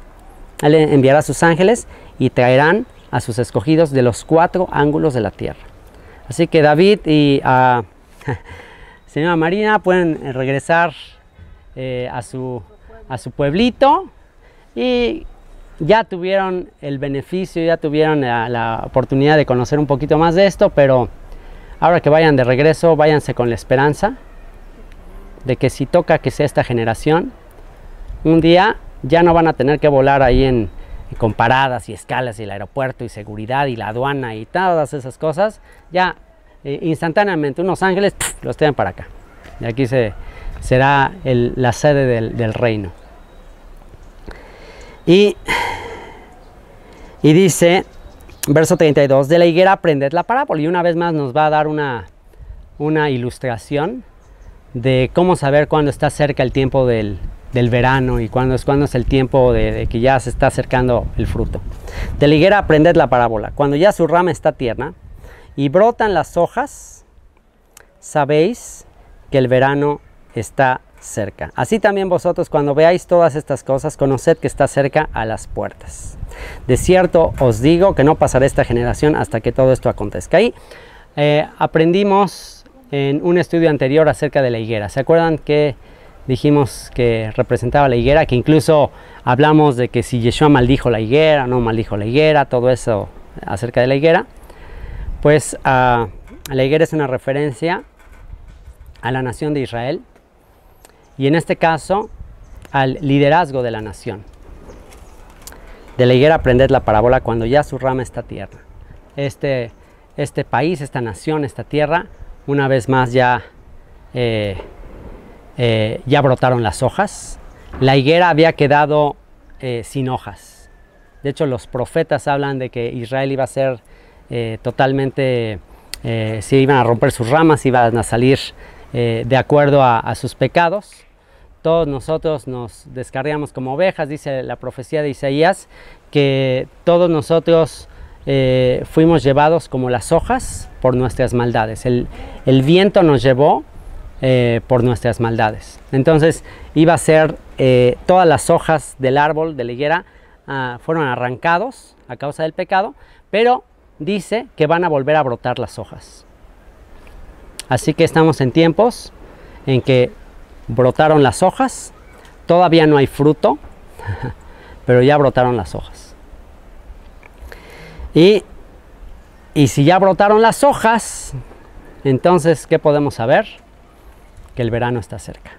y traerán a sus escogidos de los cuatro ángulos de la tierra. Así que David y señora Marina pueden regresar a su pueblito, y ya tuvieron el beneficio, ya tuvieron la oportunidad de conocer un poquito más de esto, pero ahora que vayan de regreso, váyanse con la esperanza de que si toca que sea esta generación, un día ya no van a tener que volar ahí con paradas y escalas y el aeropuerto y seguridad y la aduana y todas esas cosas. Ya instantáneamente unos ángeles los traen para acá, y aquí será la sede del reino. Y dice, verso 32, de la higuera aprended la parábola. Y una vez más nos va a dar una ilustración de cómo saber cuándo está cerca el tiempo del verano y cuándo es el tiempo de que ya se está acercando el fruto. De la higuera aprended la parábola. Cuando ya su rama está tierna y brotan las hojas, sabéis que el verano está cerca. Así también vosotros, cuando veáis todas estas cosas, conoced que está cerca a las puertas. De cierto os digo que no pasará esta generación hasta que todo esto acontezca. Ahí aprendimos en un estudio anterior acerca de la higuera. ¿Se acuerdan que dijimos que representaba la higuera? Que incluso hablamos de que si Yeshua maldijo la higuera, no maldijo la higuera, todo eso acerca de la higuera. Pues la higuera es una referencia a la nación de Israel, y en este caso al liderazgo de la nación. De la higuera aprended la parábola cuando ya su rama está tierna. Este país, esta nación, esta tierra, una vez más ya brotaron las hojas. La higuera había quedado sin hojas. De hecho, los profetas hablan de que Israel iba a ser totalmente, se iban a romper sus ramas, iban a salir de acuerdo a sus pecados. Todos nosotros nos descarriamos como ovejas, dice la profecía de Isaías, que todos nosotros fuimos llevados como las hojas por nuestras maldades. El viento nos llevó por nuestras maldades. Entonces iba a ser todas las hojas del árbol de la higuera fueron arrancados a causa del pecado, pero dice que van a volver a brotar las hojas. Así que estamos en tiempos en que brotaron las hojas, todavía no hay fruto, pero ya brotaron las hojas. Y si ya brotaron las hojas, entonces, ¿qué podemos saber? Que el verano está cerca.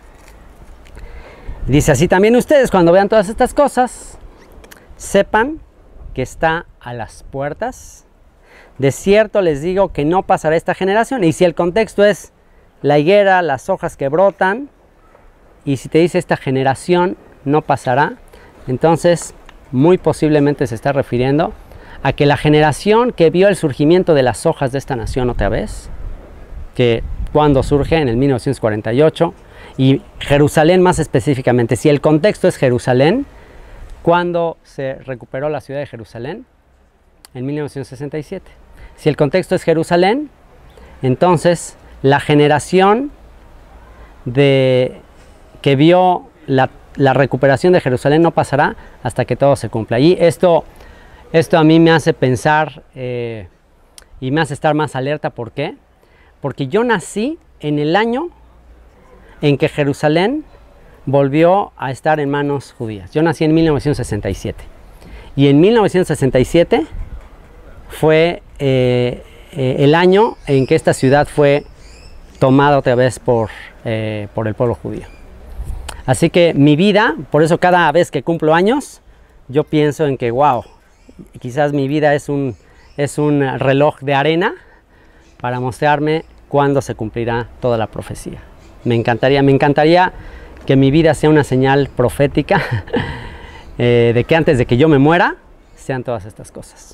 Dice así también ustedes, cuando vean todas estas cosas, sepan que está a las puertas. De cierto les digo que no pasará esta generación. Y si el contexto es la higuera, las hojas que brotan, y si te dice esta generación no pasará, entonces muy posiblemente se está refiriendo a que la generación que vio el surgimiento de las hojas de esta nación otra vez, que cuando surge en el 1948, y Jerusalén más específicamente, si el contexto es Jerusalén, cuando se recuperó la ciudad de Jerusalén, en 1967. Si el contexto es Jerusalén, entonces la generación que vio la recuperación de Jerusalén no pasará hasta que todo se cumpla. Y esto a mí me hace pensar y me hace estar más alerta. ¿Por qué? Porque yo nací en el año en que Jerusalén volvió a estar en manos judías. Yo nací en 1967. Y en 1967 fue el año en que esta ciudad fue tomada otra vez por el pueblo judío. Así que mi vida, por eso cada vez que cumplo años, yo pienso en que, wow, quizás mi vida es un reloj de arena para mostrarme cuándo se cumplirá toda la profecía. Me encantaría que mi vida sea una señal profética de que antes de que yo me muera, sean todas estas cosas.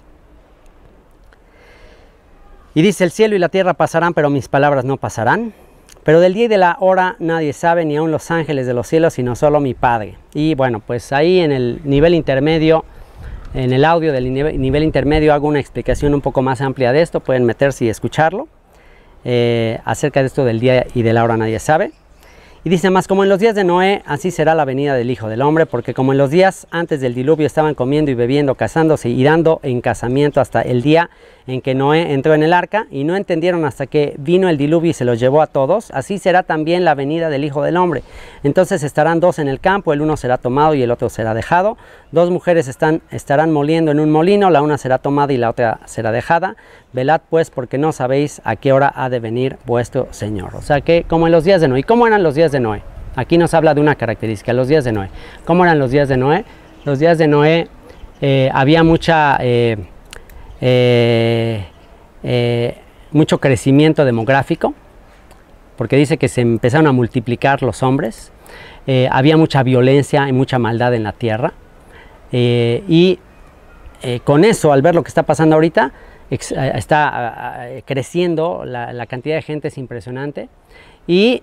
Y dice, el cielo y la tierra pasarán, pero mis palabras no pasarán. Pero del día y de la hora nadie sabe, ni aun los ángeles de los cielos, sino solo mi Padre. Y bueno, pues ahí en el nivel intermedio, en el audio del nivel intermedio, hago una explicación un poco más amplia de esto. Pueden meterse y escucharlo. Acerca de esto del día y de la hora nadie sabe. Y dice más, como en los días de Noé, así será la venida del Hijo del Hombre, porque como en los días antes del diluvio estaban comiendo y bebiendo, casándose y dando en casamiento hasta el día en que Noé entró en el arca, y no entendieron hasta que vino el diluvio y se los llevó a todos, así será también la venida del Hijo del Hombre. Entonces estarán dos en el campo, el uno será tomado y el otro será dejado. Dos mujeres estarán moliendo en un molino, la una será tomada y la otra será dejada. Velad pues, porque no sabéis a qué hora ha de venir vuestro Señor. O sea que como en los días de Noé. ¿Y cómo eran los días de Noé? Aquí nos habla de una característica, los días de Noé. ¿Cómo eran los días de Noé? Los días de Noé había mucho crecimiento demográfico, porque dice que se empezaron a multiplicar los hombres. Había mucha violencia y mucha maldad en la tierra. Con eso, al ver lo que está pasando ahorita, está creciendo, la cantidad de gente es impresionante. Y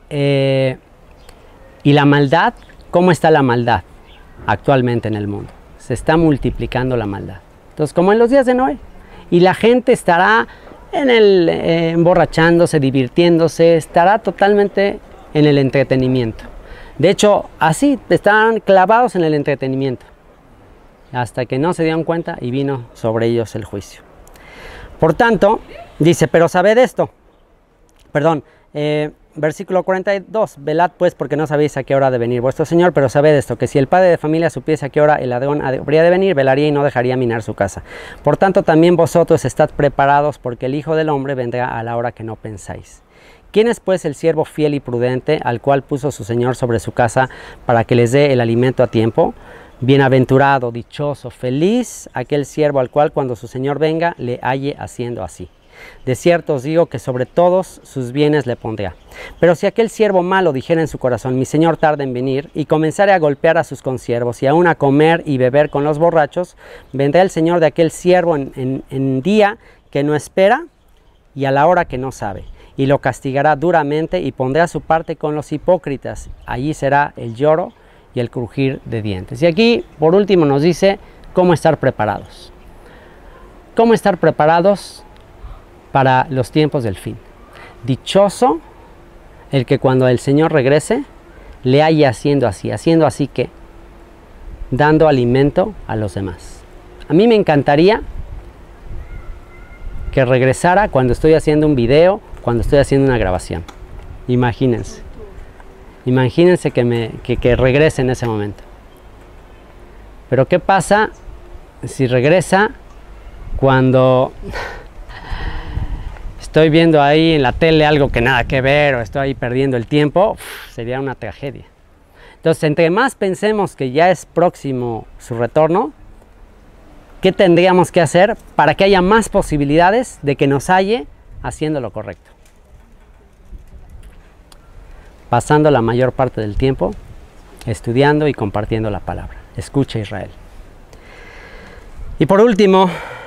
la maldad, ¿cómo está la maldad actualmente en el mundo? Se está multiplicando la maldad. Entonces, como en los días de Noé. Y la gente estará emborrachándose, divirtiéndose, estará totalmente en el entretenimiento. De hecho, así estaban clavados en el entretenimiento, hasta que no se dieron cuenta y vino sobre ellos el juicio. Por tanto, dice, pero sabed esto, versículo 42, velad pues porque no sabéis a qué hora ha de venir vuestro Señor, pero sabed esto, que si el padre de familia supiese a qué hora el ladrón habría de venir, velaría y no dejaría minar su casa. Por tanto también vosotros estad preparados, porque el Hijo del Hombre vendrá a la hora que no pensáis. ¿Quién es pues el siervo fiel y prudente al cual puso su señor sobre su casa para que les dé el alimento a tiempo? Bienaventurado, dichoso, feliz aquel siervo al cual cuando su señor venga le halle haciendo así. De cierto os digo que sobre todos sus bienes le pondrá. Pero si aquel siervo malo dijera en su corazón, mi señor tarda en venir, y comenzare a golpear a sus consiervos y aún a comer y beber con los borrachos, vendrá el señor de aquel siervo en día que no espera y a la hora que no sabe, y lo castigará duramente y pondrá su parte con los hipócritas. Allí será el lloro y el crujir de dientes. Y aquí, por último, nos dice cómo estar preparados. ¿Cómo estar preparados para los tiempos del fin? Dichoso el que cuando el Señor regrese le haya haciendo así que dando alimento a los demás. A mí me encantaría que regresara cuando estoy haciendo un video, cuando estoy haciendo una grabación. Imagínense que regrese en ese momento. Pero ¿qué pasa si regresa cuando estoy viendo ahí en la tele algo que nada que ver, o estoy ahí perdiendo el tiempo? Sería una tragedia. Entonces, entre más pensemos que ya es próximo su retorno, ¿qué tendríamos que hacer para que haya más posibilidades de que nos halle haciendo lo correcto? Pasando la mayor parte del tiempo estudiando y compartiendo la palabra. Escucha, Israel. Y por último,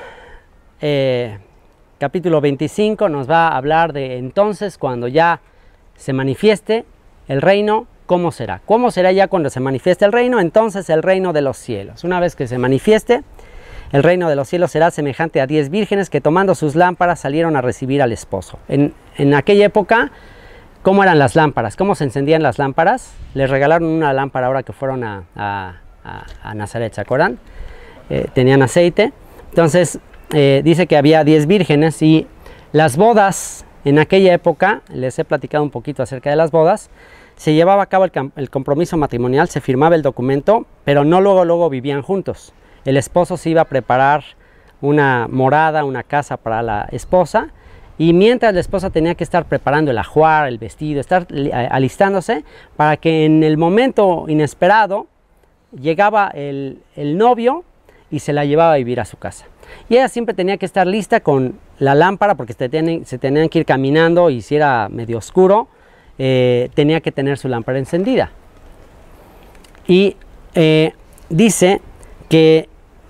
capítulo 25 nos va a hablar de entonces cuando ya se manifieste el reino, ¿cómo será? ¿Cómo será ya cuando se manifieste el reino? Entonces el reino de los cielos. Una vez que se manifieste, el reino de los cielos será semejante a 10 vírgenes que tomando sus lámparas salieron a recibir al esposo. En aquella época, ¿cómo eran las lámparas? ¿Cómo se encendían las lámparas? Les regalaron una lámpara ahora que fueron a Nazaret, ¿se acuerdan? Tenían aceite. Entonces, dice que había 10 vírgenes y las bodas en aquella época, les he platicado un poquito acerca de las bodas, se llevaba a cabo el compromiso matrimonial, se firmaba el documento, pero no luego vivían juntos. El esposo se iba a preparar una morada, una casa para la esposa, y mientras la esposa tenía que estar preparando el ajuar, el vestido, estar alistándose para que en el momento inesperado llegaba el novio y se la llevaba a vivir a su casa. Y ella siempre tenía que estar lista con la lámpara porque se tenían que ir caminando, y si era medio oscuro, tenía que tener su lámpara encendida. Y dice que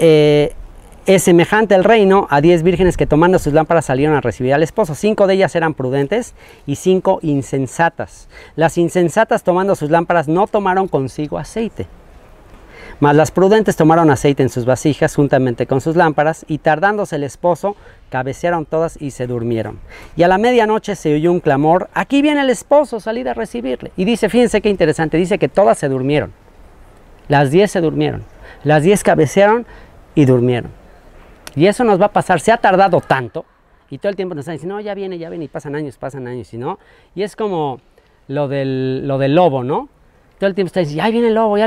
es semejante el reino a 10 vírgenes que tomando sus lámparas salieron a recibir al esposo. 5 de ellas eran prudentes y 5 insensatas. Las insensatas, tomando sus lámparas, no tomaron consigo aceite, mas las prudentes tomaron aceite en sus vasijas juntamente con sus lámparas, y tardándose el esposo, cabecearon todas y se durmieron. Y a la medianoche se oyó un clamor: aquí viene el esposo, salid a recibirle. Y dice, fíjense qué interesante, dice que todas se durmieron. Las 10 se durmieron, las 10 cabecearon y durmieron. Y eso nos va a pasar. Se ha tardado tanto y todo el tiempo nos están diciendo, no, ya viene, y pasan años, y no. Y es como lo del lobo, ¿no? Todo el tiempo está diciendo, ya viene el lobo,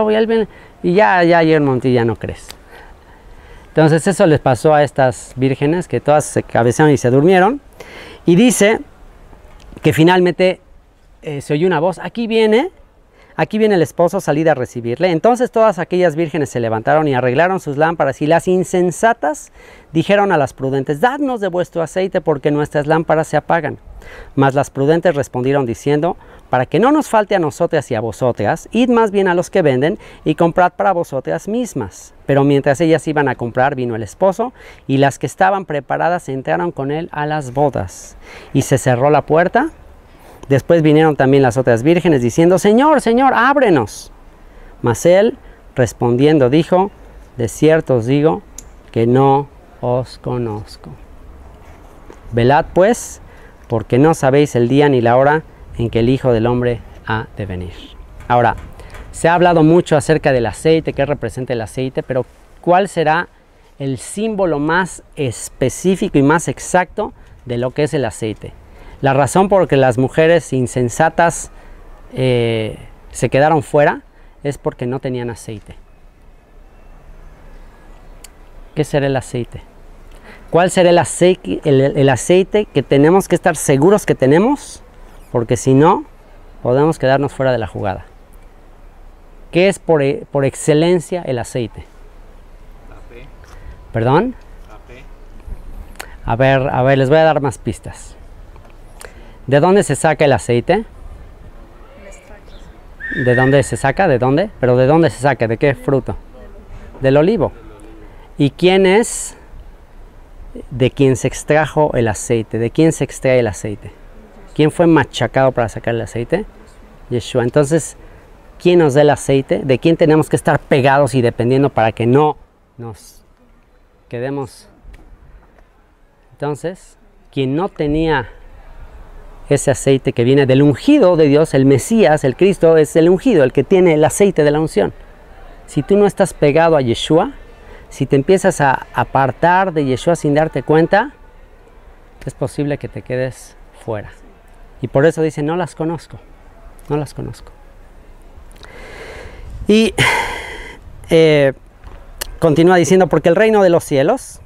y ya llega un momento y ya no crees. Entonces eso les pasó a estas vírgenes, que todas se cabecearon y se durmieron. Y dice que finalmente se oyó una voz: aquí viene el esposo, salid a recibirle. Entonces todas aquellas vírgenes se levantaron y arreglaron sus lámparas, y las insensatas dijeron a las prudentes: dadnos de vuestro aceite, porque nuestras lámparas se apagan. Mas las prudentes respondieron diciendo: para que no nos falte a nosotras y a vosotras, id más bien a los que venden y comprad para vosotras mismas. Pero mientras ellas iban a comprar, vino el esposo, y las que estaban preparadas entraron con él a las bodas, y se cerró la puerta. Después vinieron también las otras vírgenes diciendo: Señor, Señor, ábrenos. Mas él respondiendo dijo: de cierto os digo que no os conozco. Velad pues, porque no sabéis el día ni la hora en que el Hijo del Hombre ha de venir. Ahora, se ha hablado mucho acerca del aceite, qué representa el aceite, pero ¿cuál será el símbolo más específico y más exacto de lo que es el aceite? La razón por que las mujeres insensatas se quedaron fuera es porque no tenían aceite. ¿Qué será el aceite? ¿Cuál será el aceite que tenemos que estar seguros que tenemos porque si no, podemos quedarnos fuera de la jugada. ¿Qué es por excelencia el aceite? Café. ¿Perdón? Café. A ver, les voy a dar más pistas. ¿De dónde se saca el aceite? ¿De dónde se saca? ¿De dónde? ¿Pero de dónde se saca? ¿De qué fruto? Del olivo. ¿Y quién es de quien se extrajo el aceite? ¿De quién se extrae el aceite? ¿Quién fue machacado para sacar el aceite? Yeshua. Entonces, ¿quién nos da el aceite? ¿De quién tenemos que estar pegados y dependiendo para que no nos quedemos? Entonces, quien no tenía ese aceite que viene del ungido de Dios, el Mesías, el Cristo, es el ungido, el que tiene el aceite de la unción. Si tú no estás pegado a Yeshua, si te empiezas a apartar de Yeshua sin darte cuenta, es posible que te quedes fuera. Y por eso dice, no las conozco, no las conozco. Y continúa diciendo, porque el reino de los cielos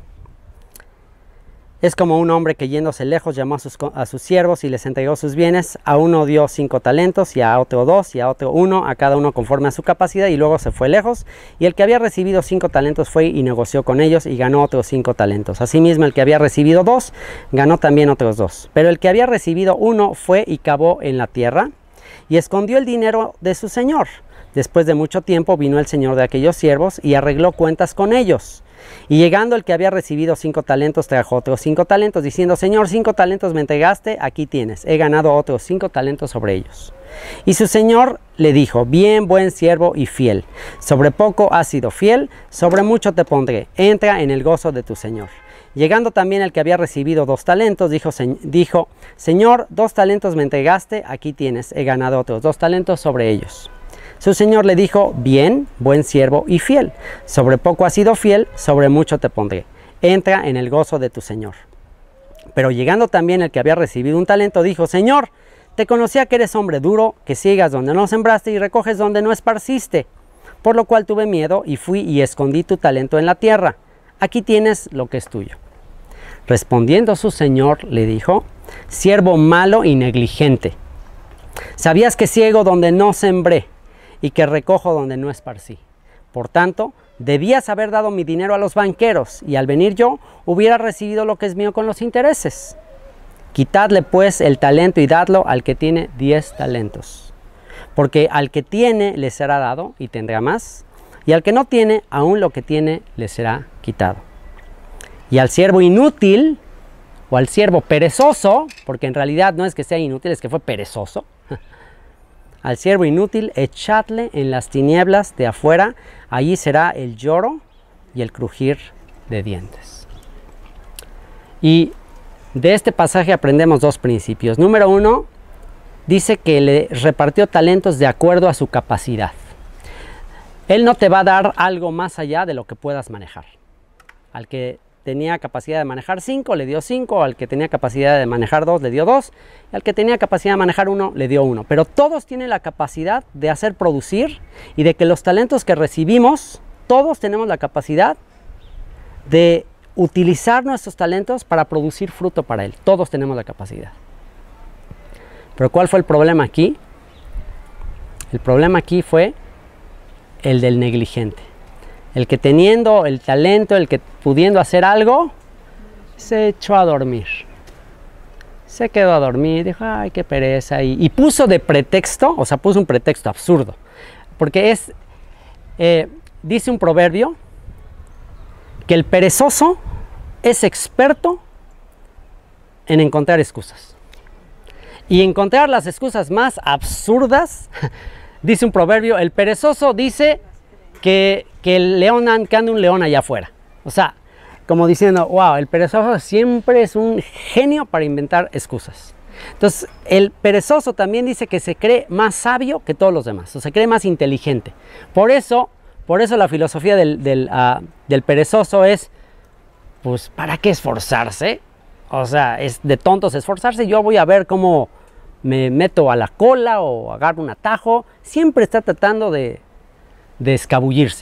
es como un hombre que yéndose lejos llamó a sus siervos y les entregó sus bienes. A uno dio 5 talentos y a otro 2 y a otro 1, a cada uno conforme a su capacidad, y luego se fue lejos. Y el que había recibido 5 talentos fue y negoció con ellos y ganó otros 5 talentos. Asimismo el que había recibido 2 ganó también otros 2. Pero el que había recibido 1 fue y cavó en la tierra y escondió el dinero de su señor. Después de mucho tiempo vino el señor de aquellos siervos y arregló cuentas con ellos. Y llegando el que había recibido 5 talentos, trajo otros 5 talentos, diciendo, Señor, 5 talentos me entregaste, aquí tienes, he ganado otros 5 talentos sobre ellos. Y su señor le dijo, bien, buen siervo y fiel, sobre poco has sido fiel, sobre mucho te pondré, entra en el gozo de tu señor. Llegando también el que había recibido 2 talentos, dijo, Señor, 2 talentos me entregaste, aquí tienes, he ganado otros 2 talentos sobre ellos. Su señor le dijo, bien, buen siervo y fiel, sobre poco has sido fiel, sobre mucho te pondré, entra en el gozo de tu señor. Pero llegando también el que había recibido 1 talento, dijo, Señor, te conocía que eres hombre duro, que ciegas donde no sembraste y recoges donde no esparciste, por lo cual tuve miedo y fui y escondí tu talento en la tierra, aquí tienes lo que es tuyo. Respondiendo su señor le dijo, siervo malo y negligente, sabías que ciego donde no sembré, y que recojo donde no esparcí. Por tanto, debías haber dado mi dinero a los banqueros, y al venir yo, hubiera recibido lo que es mío con los intereses. Quitadle pues el talento y dadlo al que tiene 10 talentos. Porque al que tiene le será dado y tendrá más, y al que no tiene, aún lo que tiene le será quitado. Y al siervo inútil, o al siervo perezoso, porque en realidad no es que sea inútil, es que fue perezoso, al siervo inútil, echadle en las tinieblas de afuera, allí será el lloro y el crujir de dientes. Y de este pasaje aprendemos 2 principios. Número 1, dice que le repartió talentos de acuerdo a su capacidad. Él no te va a dar algo más allá de lo que puedas manejar. Al que tenía capacidad de manejar 5, le dio 5, al que tenía capacidad de manejar 2, le dio 2, y al que tenía capacidad de manejar 1, le dio 1. Pero todos tienen la capacidad de hacer producir, y de que los talentos que recibimos, todos tenemos la capacidad de utilizar nuestros talentos para producir fruto para Él. Todos tenemos la capacidad. Pero ¿cuál fue el problema aquí? El problema aquí fue el del negligente. El que teniendo el talento, el que pudiendo hacer algo, se echó a dormir. Se quedó a dormir, dijo, ay, qué pereza. Y puso de pretexto, o sea, puso un pretexto absurdo. Porque dice un proverbio, que el perezoso es experto en encontrar excusas. Y encontrar las excusas más absurdas, dice un proverbio, el perezoso dice que anda un león allá afuera. O sea, como diciendo, wow, el perezoso siempre es un genio para inventar excusas. Entonces, el perezoso también dice que se cree más sabio que todos los demás, o se cree más inteligente. Por eso la filosofía del perezoso es, pues, ¿para qué esforzarse? O sea, es de tontos esforzarse. Yo voy a ver cómo me meto a la cola o agarro un atajo. Siempre está tratando de escabullirse.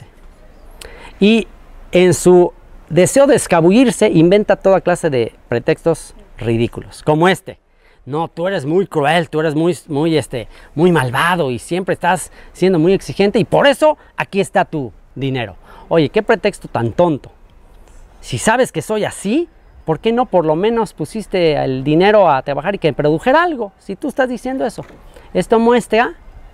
Y en su deseo de escabullirse, inventa toda clase de pretextos ridículos, como este. No, tú eres muy cruel, tú eres muy malvado y siempre estás siendo muy exigente y por eso aquí está tu dinero. Oye, qué pretexto tan tonto. Si sabes que soy así, ¿por qué no por lo menos pusiste el dinero a trabajar y que produjera algo? Si tú estás diciendo eso. Esto muestra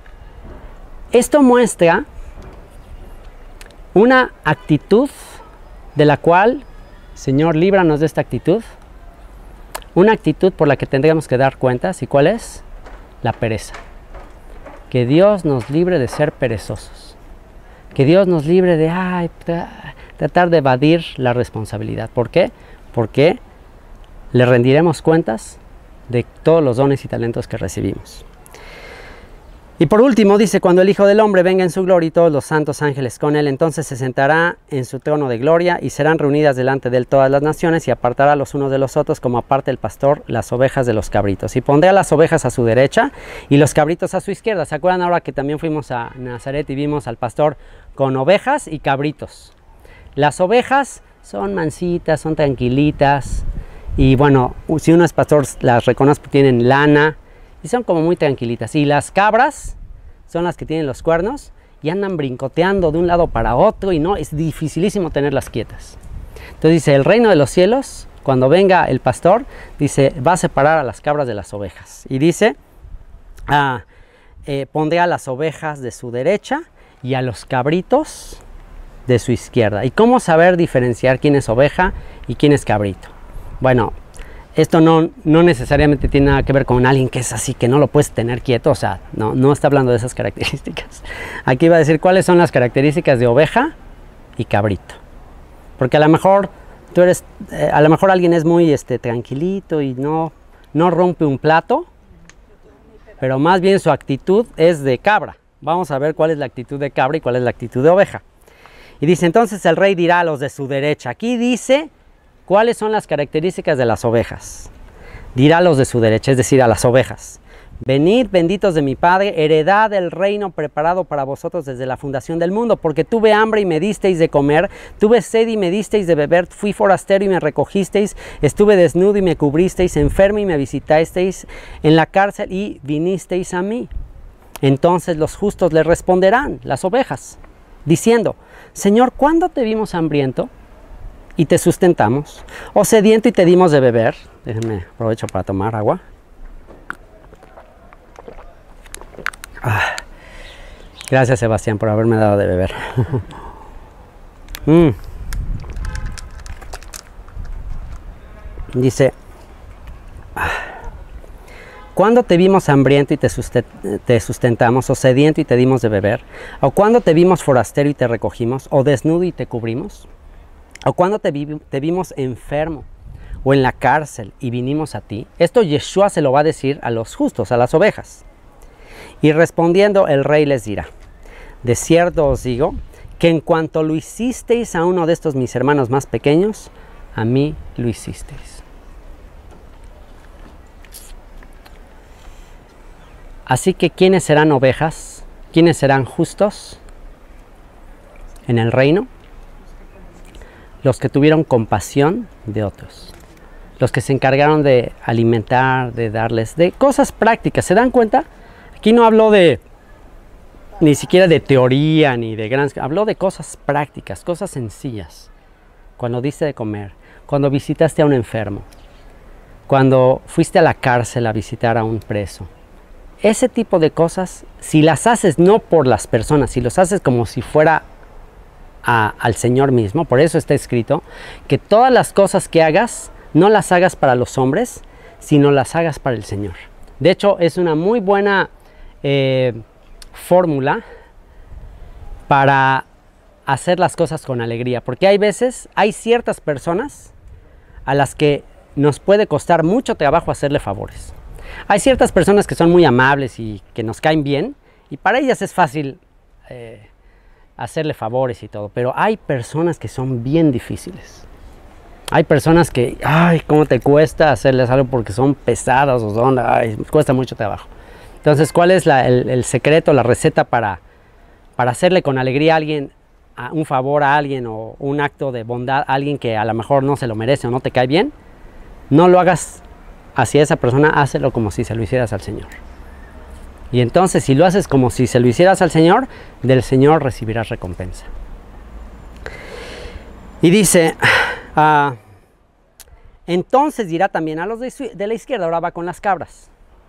una actitud de la cual, Señor, líbranos de esta actitud. Una actitud por la que tendríamos que dar cuentas. ¿Y cuál es? La pereza. Que Dios nos libre de ser perezosos. Que Dios nos libre de tratar de evadir la responsabilidad. ¿Por qué? Porque le rendiremos cuentas de todos los dones y talentos que recibimos. Y por último dice, cuando el Hijo del Hombre venga en su gloria y todos los santos ángeles con él, entonces se sentará en su trono de gloria y serán reunidas delante de él todas las naciones y apartará los unos de los otros como aparta el pastor las ovejas de los cabritos. Y pondrá las ovejas a su derecha y los cabritos a su izquierda. ¿Se acuerdan ahora que también fuimos a Nazaret y vimos al pastor con ovejas y cabritos? Las ovejas son mansitas, son tranquilitas y bueno, si uno es pastor las reconoce porque tienen lana y son como muy tranquilitas. Y las cabras son las que tienen los cuernos y andan brincoteando de un lado para otro y no, es dificilísimo tenerlas quietas. Entonces dice, el reino de los cielos, cuando venga el pastor, dice, va a separar a las cabras de las ovejas. Y dice, pondré a las ovejas de su derecha y a los cabritos de su izquierda. ¿Y cómo saber diferenciar quién es oveja y quién es cabrito? Bueno, esto no necesariamente tiene nada que ver con alguien que es así, que no lo puedes tener quieto, o sea, no está hablando de esas características. Aquí va a decir cuáles son las características de oveja y cabrito. Porque a lo mejor alguien es muy tranquilito y no rompe un plato, pero más bien su actitud es de cabra. Vamos a ver cuál es la actitud de cabra y cuál es la actitud de oveja. Y dice, entonces el rey dirá a los de su derecha. Aquí dice cuáles son las características de las ovejas. Dirá a los de su derecha, es decir, a las ovejas. Venid, benditos de mi Padre, heredad del reino preparado para vosotros desde la fundación del mundo, porque tuve hambre y me disteis de comer, tuve sed y me disteis de beber, fui forastero y me recogisteis, estuve desnudo y me cubristeis, enfermo y me visitasteis, en la cárcel y vinisteis a mí. Entonces los justos le responderán, las ovejas, diciendo, Señor, ¿cuándo te vimos hambriento y te sustentamos? ¿O sediento y te dimos de beber? Déjenme aprovecho para tomar agua. Gracias, Sebastián, por haberme dado de beber. Dice, ¿cuándo te vimos hambriento y te sustentamos? ¿O sediento y te dimos de beber? ¿O cuándo te vimos forastero y te recogimos? ¿O desnudo y te cubrimos? ¿O cuándo te vimos enfermo o en la cárcel y vinimos a ti? Esto Yeshua se lo va a decir a los justos, a las ovejas. Y respondiendo el rey les dirá, de cierto os digo, que en cuanto lo hicisteis a uno de estos mis hermanos más pequeños, a mí lo hicisteis. Así que, ¿quiénes serán ovejas? ¿Quiénes serán justos en el reino? Los que tuvieron compasión de otros. Los que se encargaron de alimentar, de darles, de cosas prácticas. ¿Se dan cuenta? Aquí no habló ni siquiera de teoría, ni de grandes... Habló de cosas prácticas, cosas sencillas. Cuando diste de comer, cuando visitaste a un enfermo, cuando fuiste a la cárcel a visitar a un preso. Ese tipo de cosas, si las haces no por las personas, si los haces como si fuera al Señor mismo, por eso está escrito, que todas las cosas que hagas, no las hagas para los hombres, sino las hagas para el Señor. De hecho, es una muy buena fórmula para hacer las cosas con alegría, porque hay ciertas personas a las que nos puede costar mucho trabajo hacerle favores. Hay ciertas personas que son muy amables y que nos caen bien, y para ellas es fácil hacerle favores y todo, pero hay personas que son bien difíciles. Hay personas que, cómo te cuesta hacerles algo porque son pesadas o cuesta mucho trabajo. Entonces, ¿cuál es el secreto, la receta para hacerle con alegría a alguien, un favor a alguien o un acto de bondad a alguien que a lo mejor no se lo merece o no te cae bien? No lo hagas hacia esa persona, hácelo como si se lo hicieras al Señor. Y entonces, si lo haces como si se lo hicieras al Señor, del Señor recibirás recompensa. Y dice, entonces dirá también a los de la izquierda, ahora va con las cabras,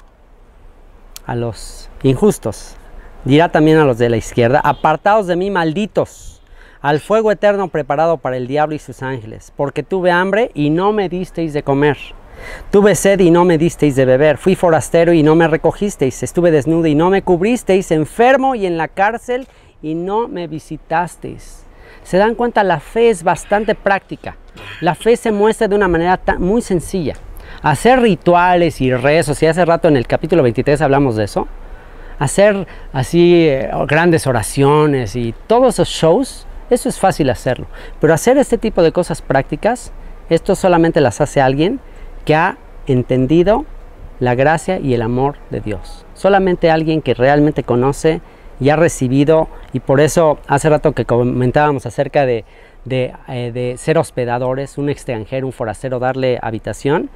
a los injustos, dirá también a los de la izquierda, apartaos de mí, malditos, al fuego eterno preparado para el diablo y sus ángeles, porque tuve hambre y no me disteis de comer, tuve sed y no me disteis de beber, fui forastero y no me recogisteis, estuve desnudo y no me cubristeis, enfermo y en la cárcel y no me visitasteis. ¿Se dan cuenta? La fe es bastante práctica. La fe se muestra de una manera muy sencilla. Hacer rituales y rezos, y hace rato en el capítulo 23 hablamos de eso, hacer así grandes oraciones y todos esos shows, eso es fácil hacerlo. Pero hacer este tipo de cosas prácticas, esto solamente las hace alguien que ha entendido la gracia y el amor de Dios. Solamente alguien que realmente conoce y ha recibido, y por eso hace rato que comentábamos acerca de ser hospedadores, un extranjero, un forastero, darle habitación.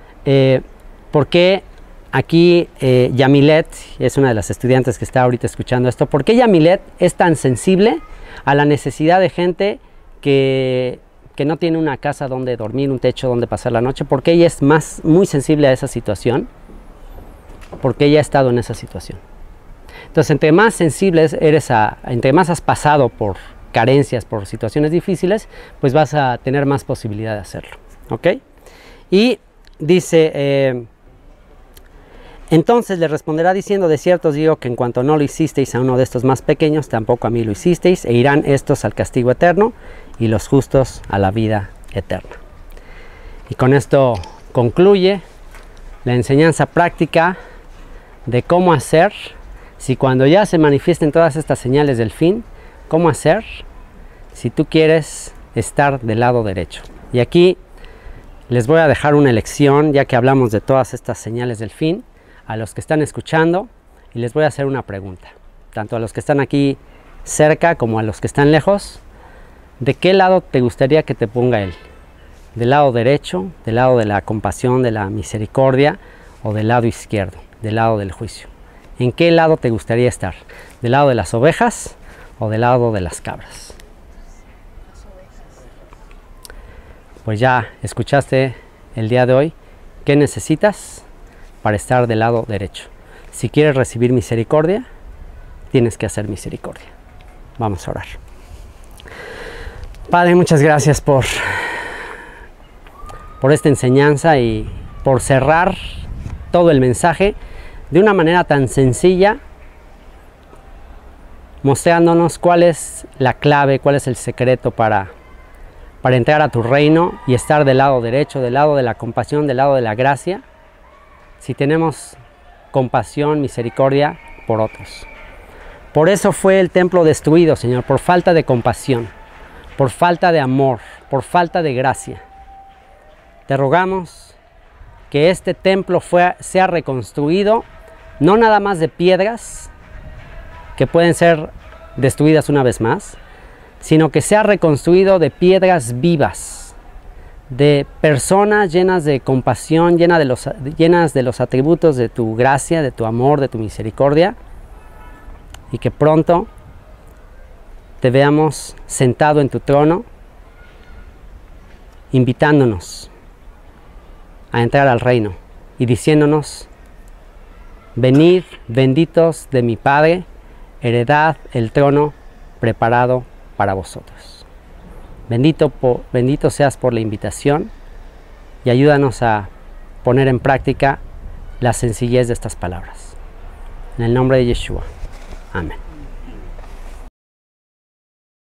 ¿Por qué aquí Yamilet, es una de las estudiantes que está ahorita escuchando esto, por qué Yamilet es tan sensible a la necesidad de gente que no tiene una casa donde dormir, un techo donde pasar la noche? ¿Por qué ella es muy sensible a esa situación? Porque ella ha estado en esa situación. Entonces, entre más sensible eres entre más has pasado por carencias, por situaciones difíciles, pues vas a tener más posibilidad de hacerlo, ¿ok? Y dice, entonces le responderá diciendo, de cierto os digo que en cuanto no lo hicisteis a uno de estos más pequeños, tampoco a mí lo hicisteis, e irán estos al castigo eterno y los justos a la vida eterna. Y con esto concluye la enseñanza práctica de cómo hacer, si cuando ya se manifiesten todas estas señales del fin, cómo hacer si tú quieres estar del lado derecho. Y aquí les voy a dejar una lección, ya que hablamos de todas estas señales del fin, a los que están escuchando, y les voy a hacer una pregunta, tanto a los que están aquí cerca como a los que están lejos. ¿De qué lado te gustaría que te ponga Él? ¿Del lado derecho, del lado de la compasión, de la misericordia, o del lado izquierdo, del lado del juicio? ¿En qué lado te gustaría estar? ¿Del lado de las ovejas o del lado de las cabras? Pues ya escuchaste el día de hoy qué necesitas para estar del lado derecho. Si quieres recibir misericordia, tienes que hacer misericordia. Vamos a orar. Padre, muchas gracias por esta enseñanza y por cerrar todo el mensaje de una manera tan sencilla, mostrándonos cuál es la clave, cuál es el secreto para entrar a tu reino y estar del lado derecho, del lado de la compasión, del lado de la gracia, si tenemos compasión, misericordia por otros. Por eso fue el templo destruido, Señor, por falta de compasión, por falta de amor, por falta de gracia. Te rogamos que este templo sea reconstruido, no nada más de piedras que pueden ser destruidas una vez más, sino que sea reconstruido de piedras vivas, de personas llenas de compasión, llenas de los atributos de tu gracia, de tu amor, de tu misericordia, y que pronto te veamos sentado en tu trono, invitándonos a entrar al reino y diciéndonos: venid, benditos de mi Padre, heredad el trono preparado para vosotros. Bendito seas por la invitación y ayúdanos a poner en práctica la sencillez de estas palabras. En el nombre de Yeshua. Amén.